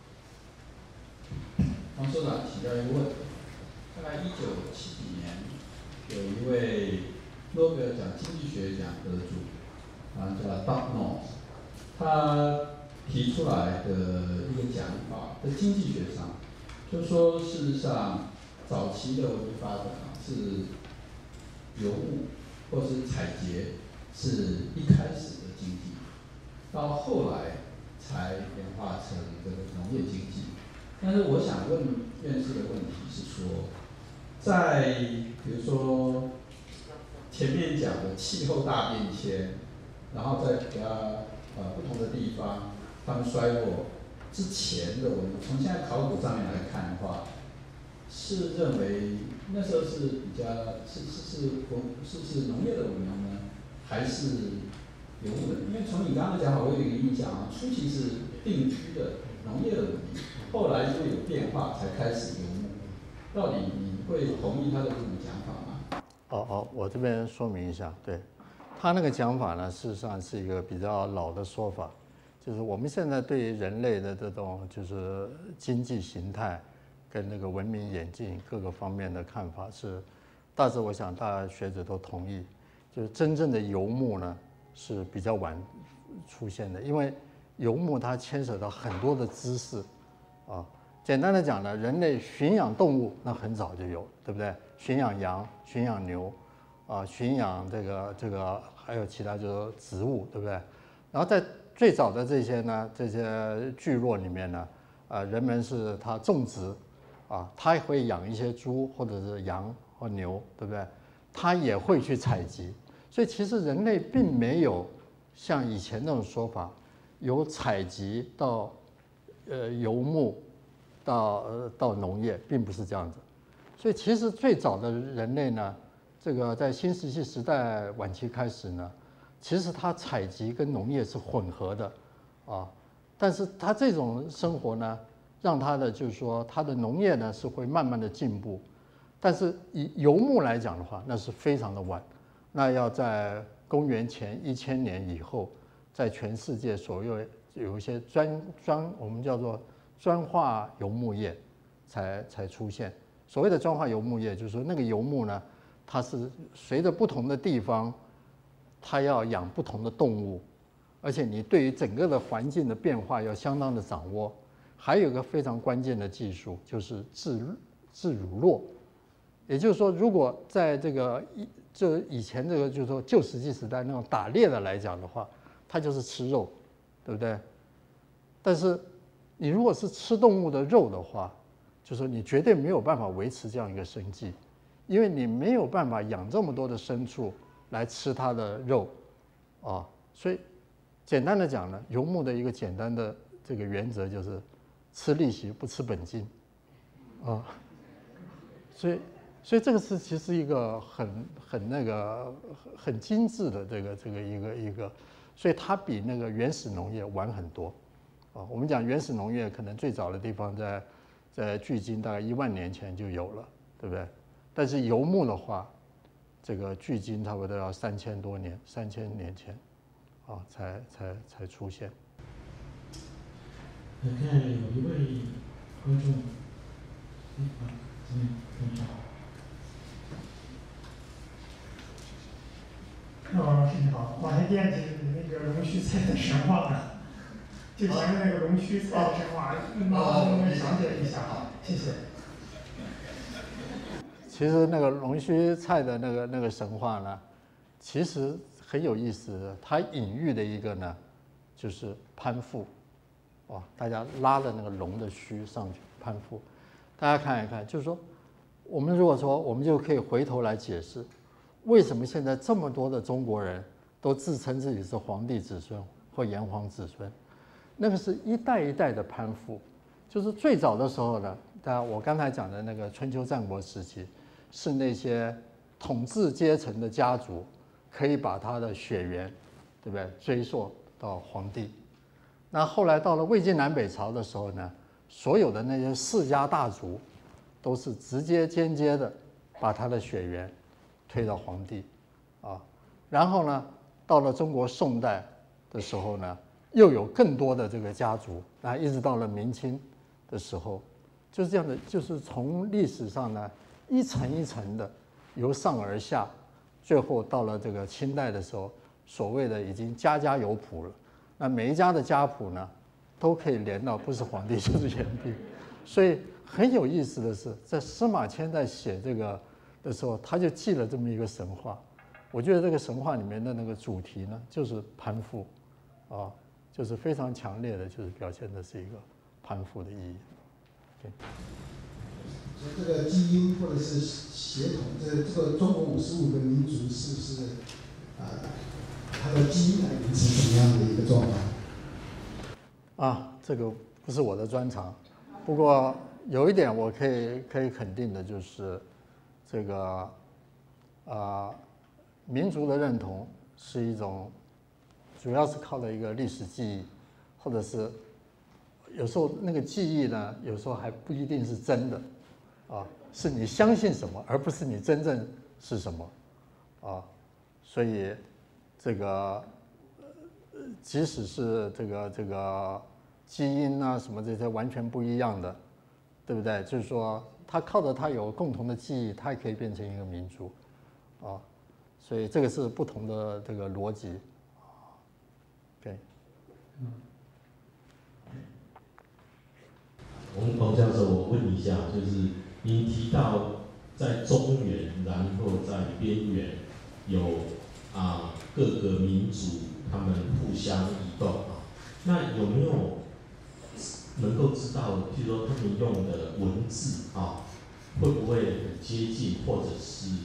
王所长请教一个问题：大概一九七几年，有一位诺贝尔奖经济学奖得主，啊叫 Doug Noll， 他提出来的一个讲法，在经济学上。就是说，事实上，早期的文明发展啊，是游牧或是采撷，是一开始的经济，到后来才演化成这个农业经济。但是我想问院士的问题是说，在比如说前面讲的气候大变迁，然后在比较呃不同的地方，它们衰落。之前的文明，从现在考古上面来看的话，是认为那时候是比较是是是文是是农业的文明呢，还是游牧的？因为从你刚刚的讲法，我有一个印象啊，初期是定居的农业的文明，后来就有变化，才开始游牧。到底你会同意他的这种讲法吗？ 哦哦，我这边说明一下，对，他那个讲法呢，事实上是一个比较老的说法。就是我们现在对于人类的这种就是经济形态跟那个文明演进各个方面的看法是，大致我想大家学者都同意，就是真正的游牧呢是比较晚出现的，因为游牧它牵扯到很多的知识啊。简单的讲呢，人类驯养动物那很早就有，对不对？驯养羊、驯养牛啊，驯养这个这个还有其他就是植物，对不对？然后在最早的这些呢，这些聚落里面呢，呃，人们是他种植，啊，他会养一些猪或者是羊或牛，对不对？ 它也会去采集。所以其实人类并没有像以前那种说法，由采集到呃游牧到呃到农业，并不是这样子。所以其实最早的人类呢，这个在新石器时代晚期开始呢，其实它采集跟农业是混合的啊。但是它这种生活呢，让它的就是说它的农业呢是会慢慢的进步。但是以游牧来讲的话，那是非常的晚，那要在公元前一千年以后，在全世界所有有一些专专我们叫做专化游牧业才才出现。所谓的专化游牧业，就是说那个游牧呢，它是随着不同的地方，它要养不同的动物，而且你对于整个的环境的变化要相当的掌握。还有一个非常关键的技术，就是制制乳酪。也就是说，如果在这个就以前这个就是说旧石器时代那种打猎的来讲的话，它就是吃肉，对不对？但是你如果是吃动物的肉的话，就是说你绝对没有办法维持这样一个生计，因为你没有办法养这么多的牲畜来吃它的肉啊。所以简单的讲呢，游牧的一个简单的这个原则就是吃利息不吃本金啊。所以所以这个是其实一个很很那个很精致的这个这个一个一个，所以它比那个原始农业晚很多啊。我们讲原始农业可能最早的地方在在距今大概一万年前就有了，对不对？但是游牧的话，这个距今差不多要三千多年，三千年前啊才才才出现。 我看有一位观众，哎啊，这边你好。 哦，老师你好，我还惦记着你那个龙须菜的神话呢，就前面那个龙须菜的神话，能不能详解一下？好，谢谢。 其实那个龙须菜的那个那个神话呢，其实很有意思的，它隐喻的一个呢，就是攀附，哇，大家拉着那个龙的须上去攀附，大家看一看，就是说，我们如果说我们就可以回头来解释。为什么现在这么多的中国人都自称自己是皇帝子孙或炎黄子孙？那个是一代一代的攀附，就是最早的时候呢，当然我刚才讲的那个春秋战国时期，是那些统治阶层的家族可以把他的血缘，对不对，追溯到皇帝。那后来到了魏晋南北朝的时候呢，所有的那些世家大族都是直接间接的把他的血缘推到皇帝，啊，然后呢，到了中国宋代的时候呢，又有更多的这个家族，啊，一直到了明清的时候，就是这样的，就是从历史上呢一层一层的由上而下，最后到了这个清代的时候，所谓的已经家家有谱了。那每一家的家谱呢，都可以连到不是皇帝就是炎帝，所以很有意思的是，在司马迁在写这个的时候，他就记了这么一个神话。我觉得这个神话里面的那个主题呢，就是攀附，啊，就是非常强烈的，就是表现的是一个攀附的意义。对。 所以这个基因或者是血统，这这个中国五十五个民族是不是啊、呃，它的基因来源是什么样的一个状况？ 啊，这个不是我的专长，不过有一点我可以可以肯定的就是。这个啊、呃，民族的认同是一种，主要是靠的一个历史记忆，或者是有时候那个记忆呢，有时候还不一定是真的，啊，是你相信什么，而不是你真正是什么，啊，所以这个即使是这个这个基因啊什么这些完全不一样的，对不对？就是说。它靠着它有共同的记忆，它也可以变成一个民族，啊，所以这个是不同的这个逻辑，对。嗯。 王王教授，我问一下，就是您提到在中原，然后在边缘有啊各个民族他们互相移动啊，那有没有？能够知道，譬如说他们用的文字啊，会不会很接近，或者是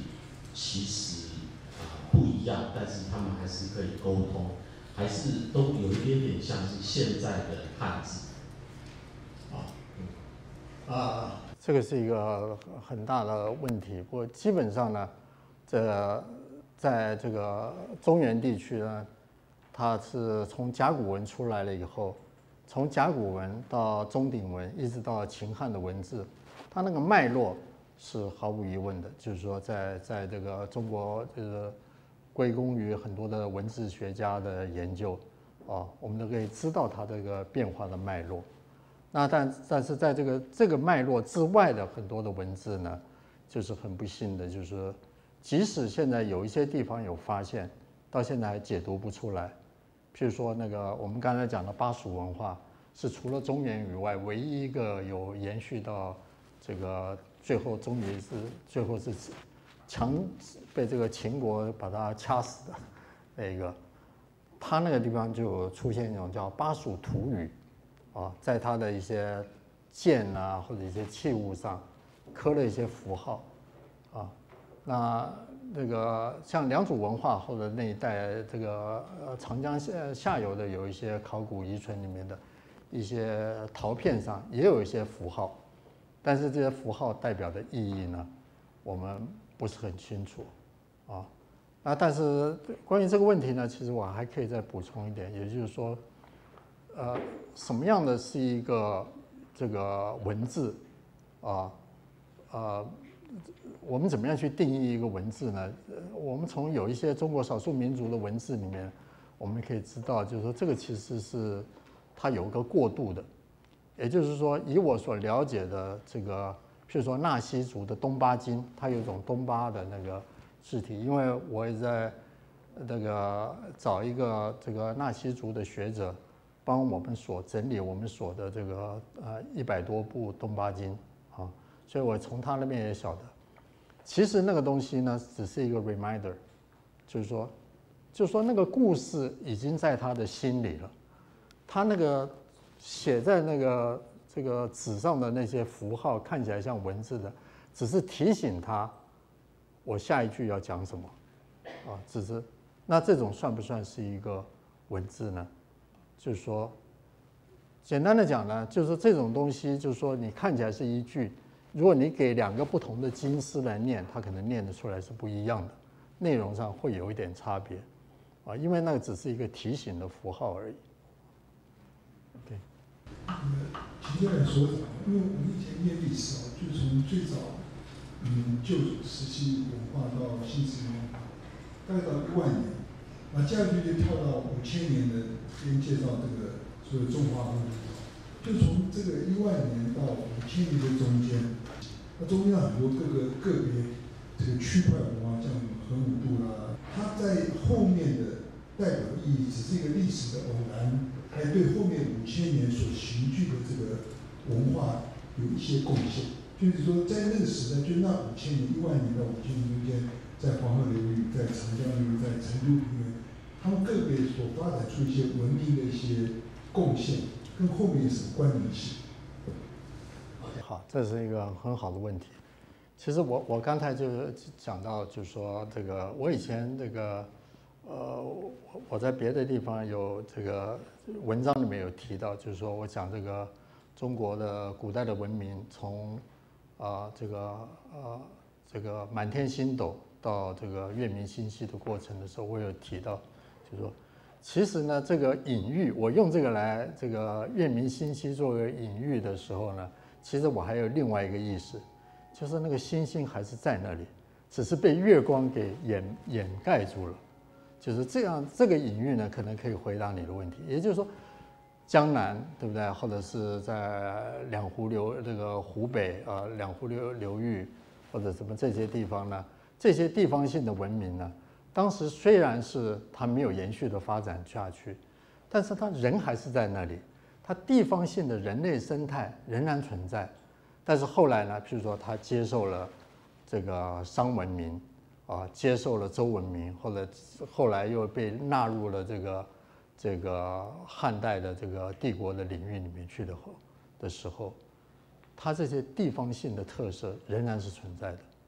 其实啊、呃、不一样，但是他们还是可以沟通，还是都有一点点像是现在的汉字。啊，嗯、 啊，这个是一个很大的问题。不过基本上呢，这在这个中原地区呢，它是从甲骨文出来了以后，从甲骨文到钟鼎文，一直到秦汉的文字，它那个脉络是毫无疑问的。就是说在，在在这个中国，就是归功于很多的文字学家的研究啊，我们都可以知道它这个变化的脉络。那但但是在这个这个脉络之外的很多的文字呢，就是很不幸的，就是即使现在有一些地方有发现，到现在还解读不出来。譬如说那个我们刚才讲的巴蜀文化，是除了中原以外唯一一个有延续到这个最后终于是最后是强被这个秦国把它掐死的那个，它那个地方就出现一种叫巴蜀土语。啊，在它的一些剑啊或者一些器物上刻了一些符号，啊，那那个像良渚文化或者那一带这个呃长江下下游的有一些考古遗存里面的一些陶片上也有一些符号，但是这些符号代表的意义呢，我们不是很清楚，啊，那但是关于这个问题呢，其实我还可以再补充一点，也就是说。呃，什么样的是一个这个文字啊？呃，我们怎么样去定义一个文字呢？我们从有一些中国少数民族的文字里面，我们可以知道，就是说这个其实是它有一个过渡的，也就是说，以我所了解的这个，譬如说纳西族的东巴金，它有一种东巴的那个字体，因为我也在那个找一个这个纳西族的学者。帮我们所整理我们所的这个呃一百多部东巴经啊，所以我从他那边也晓得，其实那个东西呢只是一个 reminder， 就是说，就是说那个故事已经在他的心里了，他那个写在那个这个纸上的那些符号看起来像文字的，只是提醒他我下一句要讲什么啊，只是那这种算不算是一个文字呢？就是说，简单的讲呢，就是说这种东西，就是说你看起来是一句，如果你给两个不同的经师来念，他可能念得出来是不一样的，内容上会有一点差别，啊，因为那个只是一个提醒的符号而已。OK。 呃，秦教来说，因为我们以前念历史啊，就从最早嗯旧石器文化到新石器文化，大概到一万年。那接下去就跳到五千年的，先介绍这个所有中华文化，就从这个一万年到五千年的中间，那中间很多各个个别这个区块文化，像河姆渡啦，它在后面的代表意义只是一个历史的偶然，还对后面五千年所形具的这个文化有一些贡献。就是说，在那个时代，就那五千年、一万年到五千年中间，在黄河流域、在长江流域、在成都平原，他们个别所发展出一些文明的一些贡献，跟后面有什么关联性？ 好，这是一个很好的问题。其实我我刚才就讲到，就是说这个我以前这个呃我在别的地方有这个文章里面有提到，就是说我讲这个中国的古代的文明从啊、呃、这个呃这个满天星斗到这个月明星稀的过程的时候，我有提到，就是说其实呢这个隐喻，我用这个来这个月明星稀作为隐喻的时候呢，其实我还有另外一个意思。就是那个星星还是在那里，只是被月光给掩掩盖住了。就是这样，这个隐喻呢，可能可以回答你的问题。也就是说，江南对不对？或者是在两湖流这个湖北啊、呃，两湖流流域或者什么这些地方呢，这些地方性的文明呢，当时虽然是它没有延续的发展下去，但是它人还是在那里，它地方性的人类生态仍然存在。但是后来呢，譬如说他接受了这个商文明，啊，接受了周文明，或者后来又被纳入了这个这个汉代的这个帝国的领域里面去的后的时候，它这些地方性的特色仍然是存在的，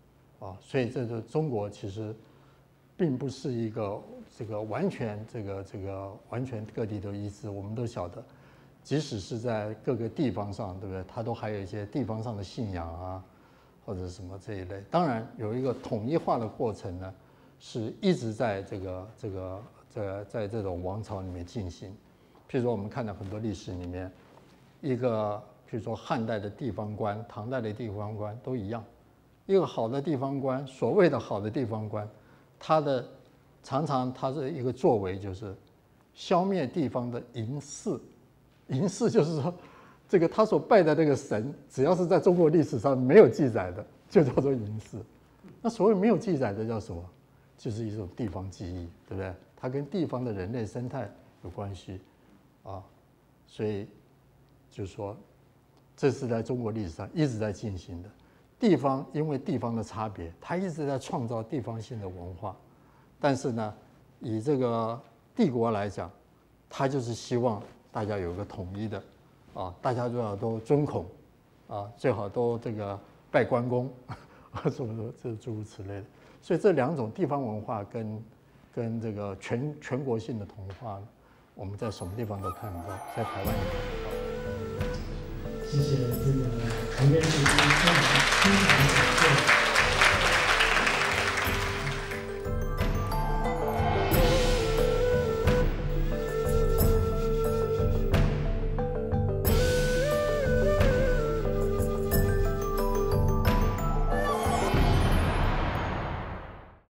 啊，所以这个中国其实并不是一个这个完全这个这个完全各地都一致。我们都晓得，即使是在各个地方上，对不对？它都还有一些地方上的信仰啊，或者什么这一类。当然有一个统一化的过程呢，是一直在这个这个在在这种王朝里面进行。譬如说，我们看到很多历史里面，一个譬如说汉代的地方官、唐代的地方官都一样。一个好的地方官，所谓的好的地方官，他的常常他的一个作为就是消灭地方的淫祀。淫祀就是说，这个他所拜的那个神，只要是在中国历史上没有记载的，就叫做淫祀。那所谓没有记载的叫什么？就是一种地方记忆，对不对？它跟地方的人类生态有关系啊，所以就是说，这是在中国历史上一直在进行的。地方因为地方的差别，它一直在创造地方性的文化。但是呢，以这个帝国来讲，它就是希望大家有一个统一的，啊，大家最好都尊孔，啊，最好都这个拜关公，啊，什么什么，这诸如此类的。所以这两种地方文化跟跟这个全全国性的同化，我们在什么地方都看得到，在台湾也看得到。 谢谢这个陈院士分享精彩的讲座。